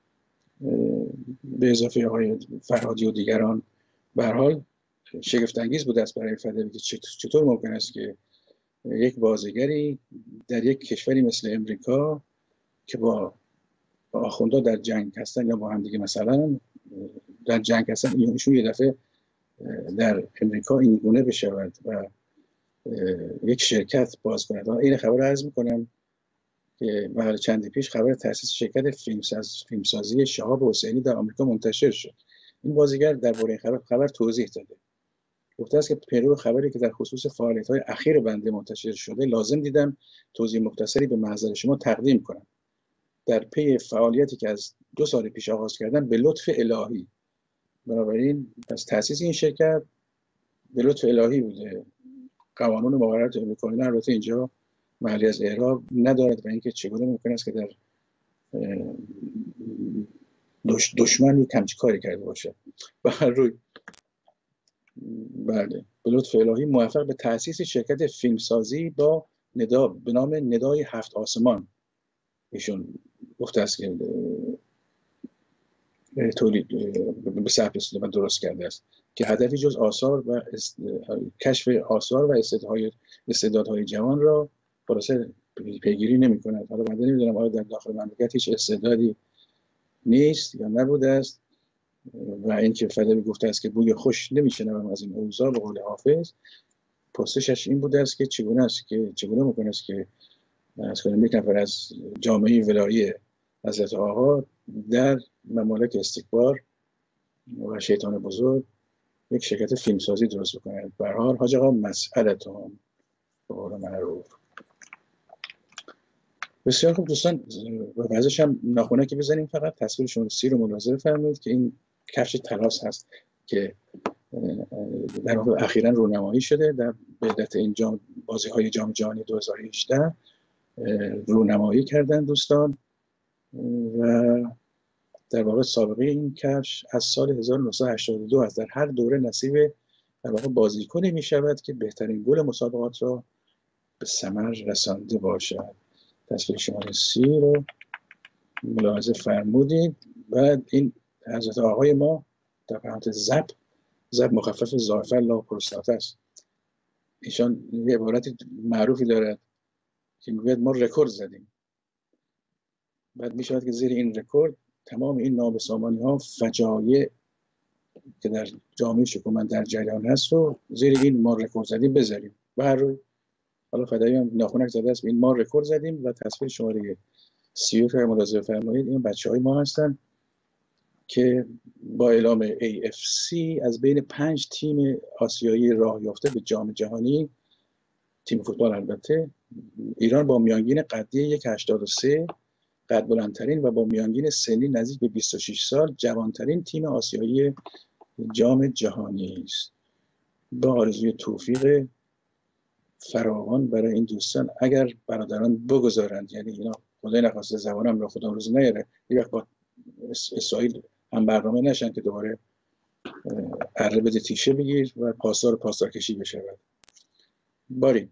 به اضافه آقای فرهادی و دیگران به هر حال شگفت انگیز بوده است برای فدایی که چطور ممکن است که یک بازیگری در یک کشوری مثل امریکا که با آخوندا در جنگ هستن یا با هم دیگه مثلا در جنگ هستن ایشون یه دفعه در امریکا این گونه بشود و یک شرکت باز کند. این خبر رو عرض میکنم که بعد چندی پیش خبر تأسیس شرکت فیلمساز فیلمسازی شهاب حسینی در آمریکا منتشر شد. این بازیگر درباره این خبر خبر توضیح داده گفته است که پیرو خبری که در خصوص فعالیت‌های اخیر بنده منتشر شده لازم دیدم توضیح مختصری به محضر شما تقدیم کنم. در پی فعالیتی که از دو سال پیش آغاز کردم به لطف الهی، بنابراین از تأسیس این شرکت به لطف الهی بوده. قوانین مقررات امریکایی البته اینجا محلی از اعراب ندارد و اینکه چگونه ممکن است که در دش دشمنی همچین کاری کرده باشه. و هر روی بله به لطف الهی موفق به تأسیس شرکت فیلمسازی با ندا به نام ندای هفت آسمان ایشون گفته است که تولید به ثبت رسیده و درست کرده است که هدفی جز آثار و است... کشف آثار و استعدادهای استعدادهای جوان را خلاصه پیگیری نمی‌کند. حالا من نمی‌دونم آیا در داخل مملکت هیچ استعدادی نیست یا نبوده است و اینکه فدوی گفته است که بوی خوش نمی‌شنوم از این اوضاع به قول حافظ. پرسشش این بوده است که چگونه است که چگونه ممکن است که از کنم یک نفر از جامعه ولایی حضرت آقا در ممالک استکبار و شیطان بزرگ یک شرکت فیلمسازی درست بکنند. به هر حال حاج آقا مسئلتون به قول معروف. بسیار خوب دوستان، و بعضیش هم ناخونه که بزنیم فقط تصویر شما سی رو ملاحظه فرمایید که این کفش طلاس هست که در واقع اخیراً رونمایی شده در به علت این جام بازی‌های جام جهانی دو هزار و هجده رونمایی کردن دوستان و در واقع سابقه این کفش از سال هزار و نهصد و هشتاد و دو است. در هر دوره نصیب در واقع بازیکنی می شود که بهترین گل مسابقات را به ثمر رسانده باشد. تصویر شماره سی رو ملاحظه فرمودید. بعد این حضرت آقای ما در قسمت زب زب مخفف ظافر لا پروستات است. ایشان یه عبارتی معروفی دارد که میگوید ما رکورد زدیم. بعد می شود که زیر این رکورد تمام این نابسامانی ها فجایع که در جامعه شکومن در جریان هست رو زیر این ما رکورد زدیم بذاریم. و هر روی حالا فدایی هم ناخونک زده است این ما رکورد زدیم و تصویر شماره سی و رو ملاحظه فرمایید. این بچه های ما هستن که با اعلام ای اف سی از بین پنج تیم آسیایی راه یافته به جام جهانی، تیم فوتبال البته، ایران با میانگین قدی یک ممیز هشتاد و سه قد بلندترین و با میانگین سنی نزدیک به بیست و شش سال جوانترین تیم آسیایی جام جهانی است. با آرزوی توفیق فراوان برای این دوستان اگر برادران بگذارند، یعنی اینا خدای نخواسته زبانم را خدا روز نیاره یک وقت با اسرائیل هم برنامه نشن که دوباره اره بده تیشه بگیر و پاسدار پاسدار کشی بشود. باری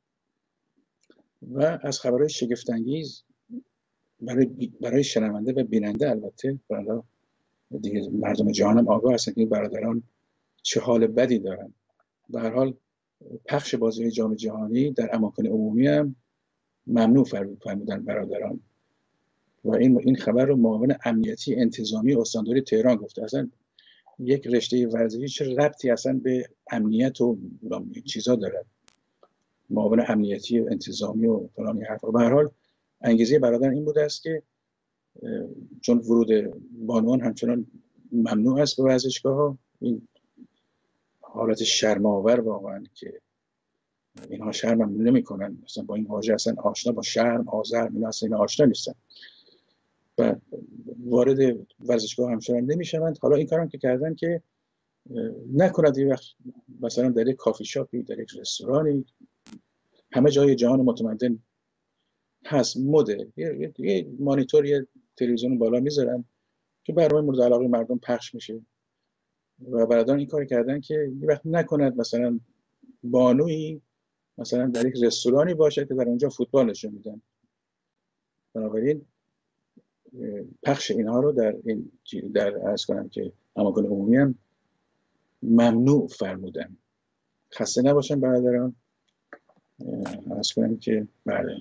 و از خبرهای شگفت‌انگیز برای برای شنونده و بیننده، البته برای دیگه مردم جهان هم آگاه هستن که این برادران چه حال بدی دارن. به هر حال پخش بازی جام جهانی در اماکن عمومی هم ممنوع فرمودن برادران و این این خبر رو معاون امنیتی انتظامی استانداری تهران گفته. اصلا یک رشته ورزشی چه ربطی اصلا به امنیت و چیزا داره؟ معاون امنیتی انتظامی و فلان حرفا. به هر حال انگیزه برادران این بوده است که چون ورود بانوان همچنان ممنوع است به ورزشگاه‌ها، این حالت شرم‌آور واقعا که اینها شرم هم نمی‌کنن، مثلا با این واژه اصلا آشنا با شرم، آذر، اینا اصلا آشنا نیستن و وارد ورزشگاه همچنان نمی‌شوند. حالا این کارم که کردن که نکند یه وقت مثلا در یک کافی شاپی، در یک رستورانی، همه جای جهان متمدن هست مده، یه, یه مانیتور، یه تلویزیون بالا میذارن که برنامه مورد علاقه مردم پخش میشه و برادران این کار کردن که یه وقت نکند مثلا بانویی مثلا در یک رستورانی باشه که در اونجا فوتبال نشون میدن. بنابراین پخش اینها رو در این در عرض کنم که اماکن عمومی هم ممنوع فرمودن. خسته نباشن برادران. عرض کنم که بله.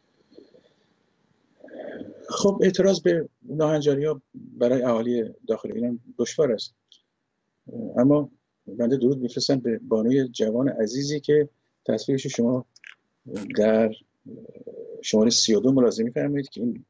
خب اعتراض به ناهنجاری‌ها برای اهالی داخل ایران دشوار است، اما بنده درود میفرستم به بانوی جوان عزیزی که تصویرش شما در شماره سی و دو ملاحظه می‌فرمایید که این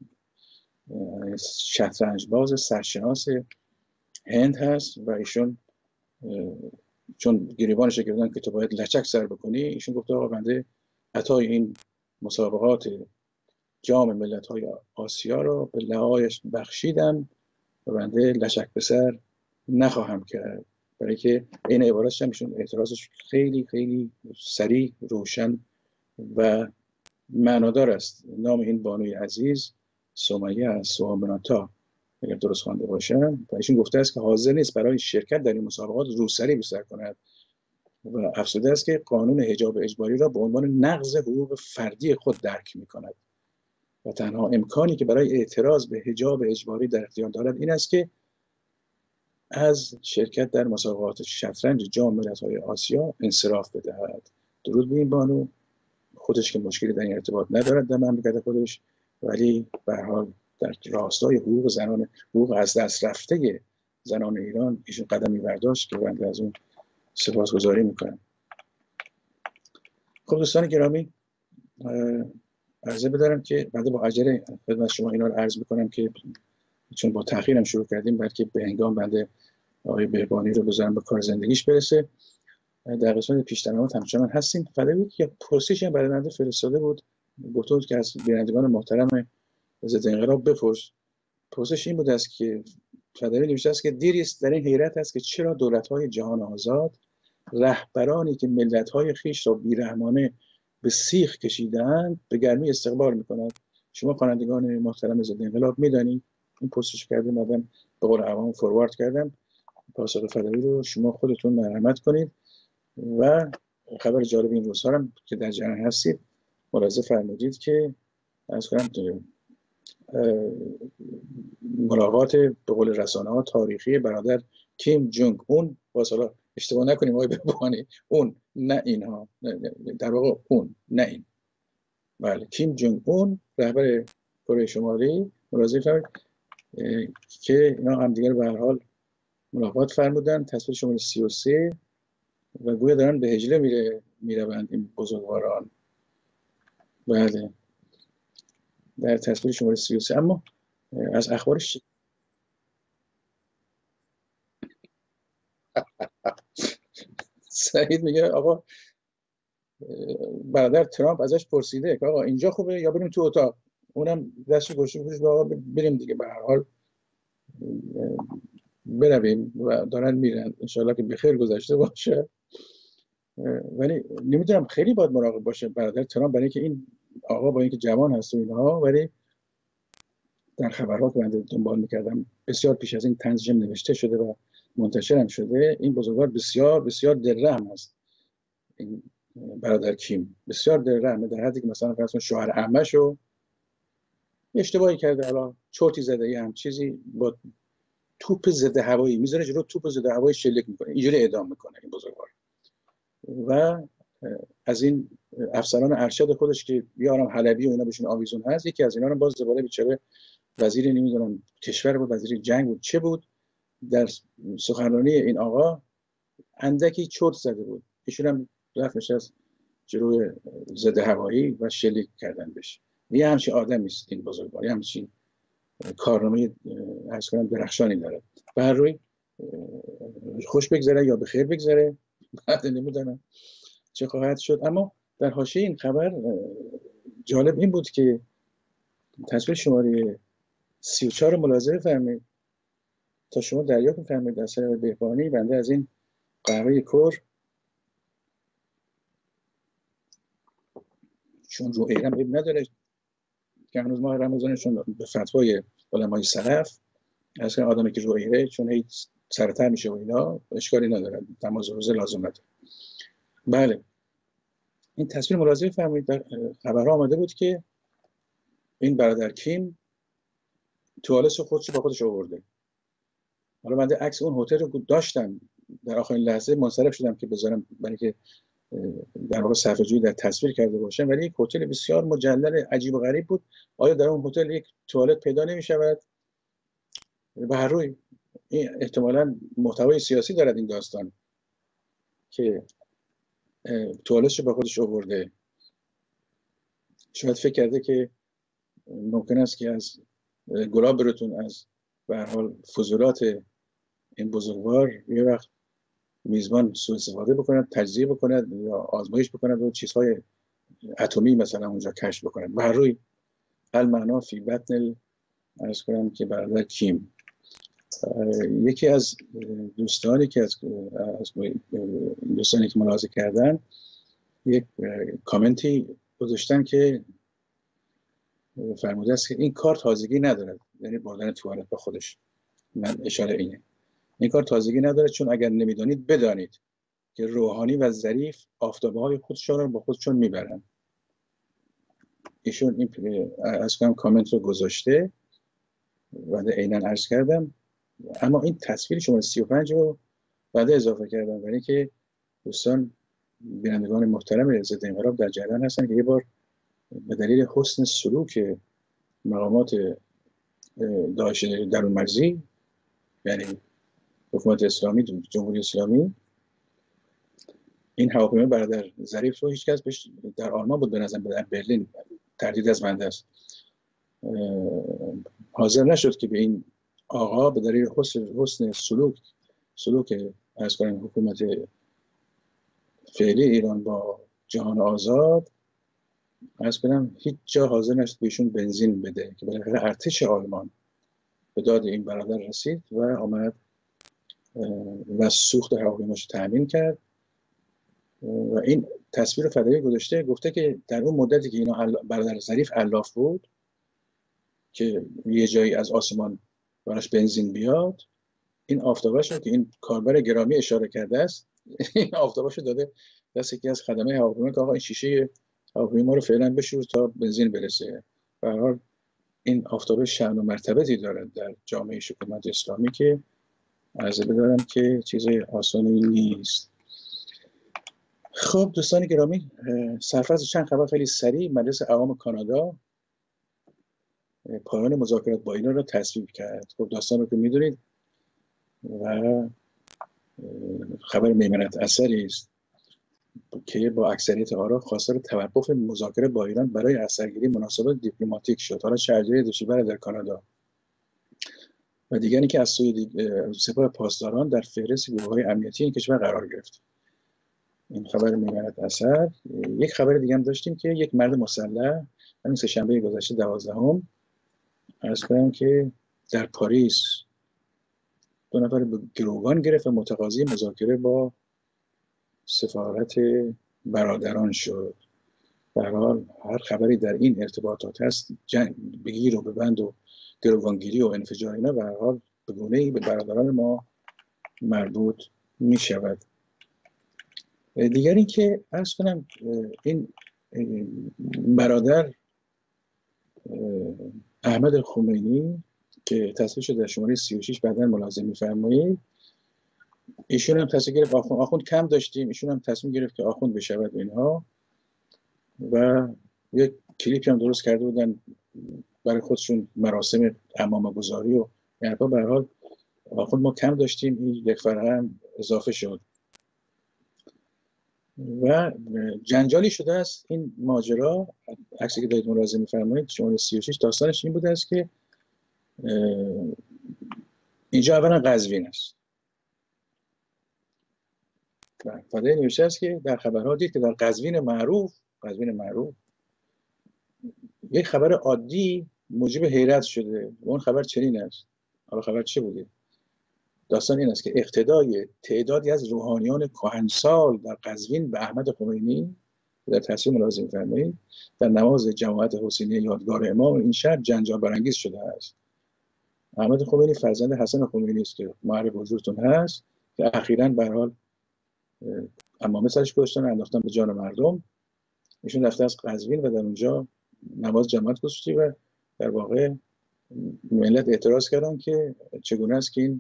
شطرنج باز سرشناس هند هست و ایشون چون گریبانش گرفتن که تو باید لچک سر بکنی، ایشون گفت آقا بنده عطای این مسابقات جام ملت‌های آسیا رو به لقایش بخشیدم و بنده لچک به سر نخواهم کرد. برای که این عبارتش هم ایشون اعتراضش خیلی خیلی سریع، روشن و معنادار است. نام این بانوی عزیز سمیه از سوامناتا اگر درست خوانده باشم، و ایشون گفته است که حاضر نیست برای شرکت در این مسابقات روسری به سر کند و افسوده است که قانون حجاب اجباری را به عنوان نقض حقوق فردی خود درک می‌کند و تنها امکانی که برای اعتراض به حجاب اجباری در اختیار دارد این است که از شرکت در مسابقات شطرنج جام ملت‌های آسیا انصراف بدهد. درود به این بانو، خودش که مشکلی در این ارتباط ندارد در مملکت خودش، ولی به هر حال در راستای حقوق زنان، حقوق از دست رفته زنان ایران ایشون قدمی برداشت که بنده از اون سپاسگزاری میکنم. خب دوستان گرامی، عرضه بدارم که بنده با عجله خدمت شما اینا رو عرض میکنم که چون با تأخیرم شروع کردیم، بلکه به هنگام بنده آقای بهبانی رو بذارم به کار زندگیش برسه. در قسمت پیشنهاد همچنان هستیم. فدایی که پرسشی برای بنده فرستاده بود، گفته بود که از بینندگان محترم ضد انقلاب بپرس. پرسش این بود است که فدایی نوشته است که دیری است در این حیرت است که چرا دولت‌های جهان آزاد رهبرانی که ملت‌های خویش را بیرحمانه به سیخ کشیدند به گرمی استقبال می‌کنند. شما خوانندگان محترم ضد انقلاب می‌دانید این پرسش کردم، مدام به قول عوام فوروارد کردم. پاسخ فدایی رو شما خودتون مرحمت کنید و خبر جالب این روزها هم که در جریان هستید ملاحظه فرمودید که از کنم ملاقات به قول رسانه‌ها تاریخی برادر کیم جونگ اون، باصلا اشتباه نکنیم آقای بهبانی، اون نه اینها، در واقع اون نه این، بله کیم جونگ اون رهبر کره شمالی ملاحظه فرمودید که اینا هم دیگر به هر حال ملاقات فرمودن. تصویر شماره سی و سه و گویا دارن به هجله میره میروند این بزرگواران. بله در تصویر شماره سی و سه. اما از اخبارش سعید میگه آقا برادر ترامپ ازش پرسیده که آقا اینجا خوبه یا بریم تو اتاق، اونم دستش گوشه گوشه آقا بریم دیگه، به هر حال برویم و دارن میرن، انشالله که بخیر گذشته باشه. ولی نمیدونم خیلی باید مراقب باشه برادر ترامپ، برای اینکه این آقا با اینکه جوان هست و اینها، ولی در خبرها که من دنبال میکردم بسیار پیش از این طنزش نوشته شده و منتشر هم شده، این بزرگوار بسیار بسیار دلرحم است. این برادر کیم بسیار دلرحمه، در حدی که مثلا فرض شوهر عمه‌شو اشتباهی کرده، حالا چرتی زده یا هم چیزی، با توپ ضد هوایی میذاره جلو، توپ ضد هوایی شلیک میکنه، اینجوری اعدام میکنه این بزرگوار. و از این افسران ارشد خودش که یارم حلبی و اینا بهشون آویزون هست، یکی از اینا رو باز زباله بیچاره وزیر نمیدونم کشور بود، وزیر جنگ بود، چه بود، در سخنرانی این آقا اندکی چرت زده بود، ایشون هم رفت نشست جلوی ضد هوایی و شلیک کردن بهش. یه همچین آدمی است این بزرگوار، یه همچین کارنامه عرض کنم درخشانی داره. به هر روی خوش بگذره یا به خیر بگذره، بعد نمیدونم چه خواهد شد. اما در حاشیه این خبر جالب این بود که تصویر شماره سی و چهار ملاحظه فرمایید تا شما دریافت می‌فرمایید در سر بهبانی بنده از این قهوه کور، چون رو ایران اب نداره که هنوز ماه رمضانشون به فتوای علمای سلف از این آدمی که رو ایره چون هیچ سرتر میشه و اینا اشکالی نداره، تماس روزه لازم نداره. بله این تصویر ملاحظه فرمایید در خبرها آمده بود که این برادر کیم توالت خودش با خودش آورده. حالا من عکس اون هتل رو داشتم، در آخرین لحظه منصرف شدم که بذارم برای که در واقع صفحه‌جویی در تصویر کرده باشم، ولی یک هتل بسیار مجلل عجیب و غریب بود. آیا در اون هتل یک توالت پیدا نمی‌شود؟ به هر روی این احتمالاً محتوای سیاسی دارد این داستان که توالتش رو با خودش آورده. شاید فکر کرده که ممکن است که از گلاب براتون، از به هر حال فضولات این بزرگوار یه وقت میزبان سوء استفاده بکند، تجزیه بکند یا آزمایش بکند و چیزهای اتمی مثلا اونجا کشف بکند. بر روی المعنا فی بطن عرض کنم که برادر کیم. یکی از دوستانی که از دوستانی که ملاحظه کردن یک کامنتی گذاشتن که فرموده است که این کار تازگی ندارد، یعنی بردن توالت با خودش. من اشاره اینه، این کار تازگی نداره، چون اگر نمیدانید بدانید که روحانی و ظریف آفتابه های خودشان رو با خودشون میبرن. ایشون این از کنم کامنت رو گذاشته و عیناً عرض کردم، اما این تصویر شماره سی و پنج رو بعد اضافه کردم برای اینکه دوستان بینندگان محترم ضد انقلاب در جریان هستن که یه بار به دلیل حسن سلوک مقامات داعش درون مرزی، یعنی حکومت اسلامی، جمهوری اسلامی، این هواپیمای برادر ظریف رو هیچ کس بهش در آلمان بود به نظر بدن، برلین، تردید از بنده است، حاضر نشد که به این آقا به دلیل حسن حسن سلوک سلوک از کنیم حکومت فعلی ایران با جهان آزاد از کنم هیچ جا حاضر نشد بهشون بنزین بده، که بالاخره ارتش آلمان به داد این برادر رسید و آمد و سوخت هواپیماش تامین کرد. و این تصویر فدایی گذاشته، گفته که در اون مدتی که اینا برادر ظریف علاف بود که یه جایی از آسمان براش بنزین بیاد، این آفتابش رو که این کاربر گرامی اشاره کرده است، این آفتابش رو داده دست یکی از خدمه هواپیما که آقا این شیشه هواپیما رو فعلا بشور تا بنزین برسه. به هر حال این آفتابه شأن و مرتبتی دارد در جامعه حکومت اسلامی که عرض بدارم که چیز آسانی نیست. خب دوستان گرامی، سرفراز چند خبر خیلی سریع. مجلس عوام کانادا پایان مذاکرات با ایران را تصویب کرد. خب داستان رو که میدونید و خبر میمنت اثری است که با اکثریت آرا خواستار توقف مذاکره با ایران برای اثرگیری مناسبات دیپلماتیک شد. حالا شهرداری دوشیبر در کانادا و دیگری که از سوی سپاه پاسداران در فهرست گروه‌های امنیتی این کشور قرار گرفت. این خبر میمنت اثر. یک خبر دیگه هم داشتیم که یک مرد مسلح همین سه شنبه گذشته دوازدهم عرض کنم که در پاریس دو نفر به گروگان گرفت و متقاضی مذاکره با سفارت برادران شد. به هر حال هر خبری در این ارتباطات هست، جنگ بگیر و ببند و گروگانگیری و انفجار اینا به هر حال به گونه‌ای به برادران ما مربوط می شود. دیگر این که عرض کنم این برادر احمد خمینی که تصویر شده در شماره سی و شش بعداً ملاحظه می‌فرمایید، ایشون هم تصمیم گرفت آخوند, آخوند کم داشتیم، ایشون هم تصمیم گرفت که آخوند بشود اینها و یک کلیپی هم درست کرده بودن برای خودشون مراسم عمامه گذاری و یعنی به هر حال آخوند ما کم داشتیم، این یک فرقه هم اضافه شد و جنجالی شده است این ماجرا. عکسی که دارید ملاحظه می‌فرمایید شماره سی و شش داستانش این بوده است که اینجا اولا قزوین است. فدای نوشته است که در خبرها دید که در قزوین معروف قزوین معروف یک خبر عادی موجب حیرت شده و اون خبر چنین است. حالا خبر چه بوده؟ داستان این است که اقتدای تعدادی از روحانیان کهنسال در قزوین به احمد خمینی در تصویر ملاحظه می‌فرمایید در نماز جماعت حسینیه یادگار امام این شهر جنجال برانگیز شده است. احمد خمینی فرزند حسن خمینی است که معرف حضورتون هست که اخیراً به هر حال عمامه سرش گذاشتن انداختن به جان مردم. ایشون رفته از قزوین و در اونجا نماز جماعت گذاشتی و در واقع ملت اعتراض کردن که چگونه است که این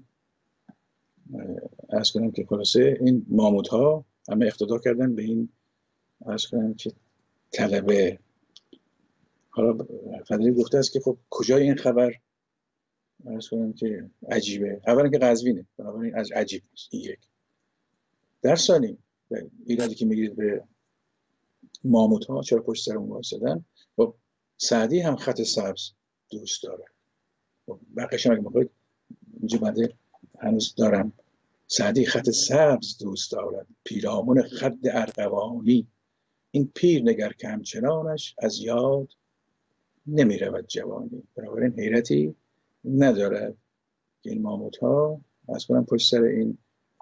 عرض کنم که خلاصه این مامودها همه اقتدا کردن به این عرض کنم که طلبه. حالا فدایی گفته است که خب کجای این خبر عرض کنم که عجیبه. اولا که قزوینه، بنابراین از عجیب نیست. این یک. در ثانی ایرادی که میگیرید به مامودها چرا پشت سر اون وایسادن؟ خب سعدی هم خط سبز دوست داره. خب بقیش هم اگه میخواید اینجا بنده هنوز دارم سعدی خط سبز دوست دارد، پیرامون خد ارغوانی. این پیر نگر که همچنانش از یاد نمی رود جوانی. بنابراین حیرتی ندارد که این ماموت‌ها از کنم پشت سر این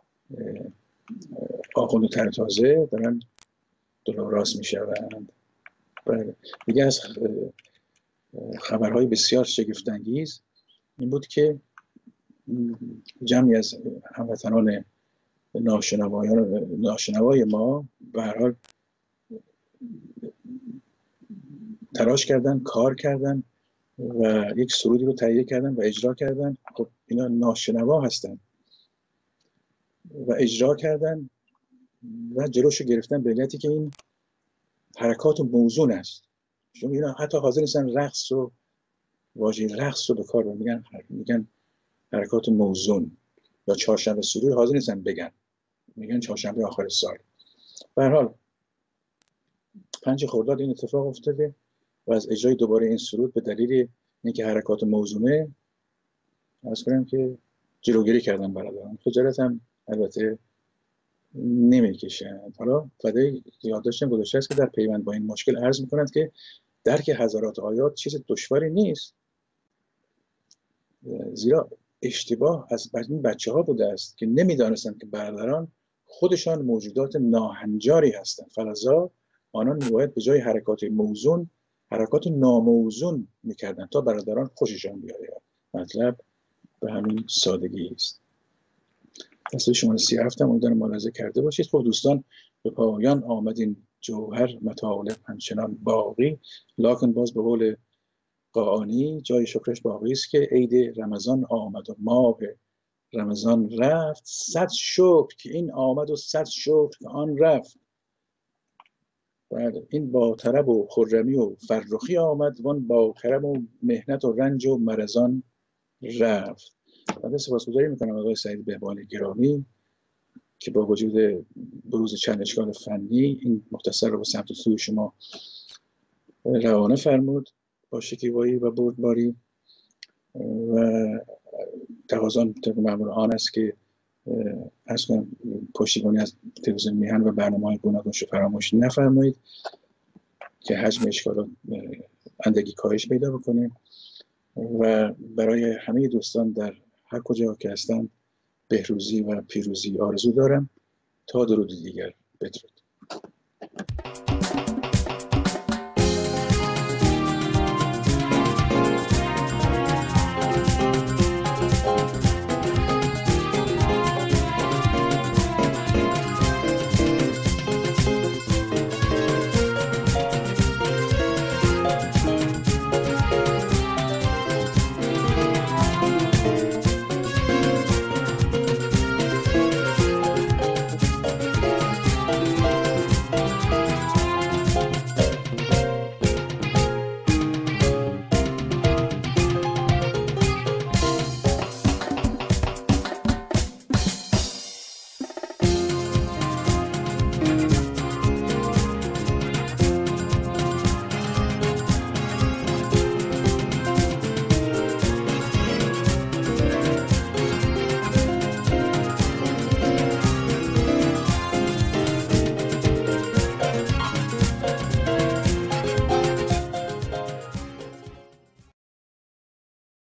آخوند تر تازه دارن دلو راست می شوند. دیگه از خبرهای بسیار شگفت‌انگیز این بود که جمعی از هموطنان ناشنوایان ناشنوای ما به هر حال تلاش کردن، کار کردن و یک سرودی رو تهیه کردن و اجرا کردن. خب اینا ناشنوا هستن و اجرا کردن و جلوشو گرفتن به علتی که این حرکات موزون است. چون اینا حتی حاضر نیستن رقص و واژه رقص رو به کار میگن میگن حرکات موزون یا چهارشنبه سرود حاضر نیستن بگن، میگن چهارشنبه آخر سال. به هر حال پنج خرداد این اتفاق افتاده و از اجرای دوباره این سرود به دلیل اینکه حرکات موزونه عرض کنم که جلوگیری کردن برادران. خجالت هم البته نمیکشند. حالا فدای یادداشتم گذاشته است که در پیوند با این مشکل عرض میکنند که درک هزارات آیات چیز دشواری نیست، زیرا اشتباه از این بچه ها بوده است که نمیدانستند که برادران خودشان موجودات ناهنجاری هستند، فلذا آنان میباید به جای حرکات موزون حرکات ناموزون میکردند تا برادران خوششان بیاید. مطلب به همین سادگی است. فصل شماره سی و هفت هم امیدوارم ملاحظه کرده باشید. خب دوستان، به پایان آمد این جوهر مطالب همچنان باقی، لکن باز به قول قاآنی جای شکرش باقی است که عید رمضان آمد و ماه رمضان رفت، صد شکر که این آمد و صد شکر که آن رفت. بعد این با طرب و خرمی و فرخی آمد وان با کرم و مهنت و رنج و مرزان رفت. بعد سپاسگزاری میکنم آقای سعید بهبانی گرامی که با وجود بروز چند اشکال فنی این مختصر رو به سمت سوی شما روانه فرمود با شکیبایی و بردباری و تقاضا طبق معمول آن است که از کنم پشتیبانی از تلویزیون میهن و برنامه‌های گوناگونش رو فراموش نفرمایید که حجم اشکالات اندکی کاهش پیدا بکنه و برای همه دوستان در هر کجا که هستند بهروزی و پیروزی آرزو دارم. تا درود دیگر، بدرود.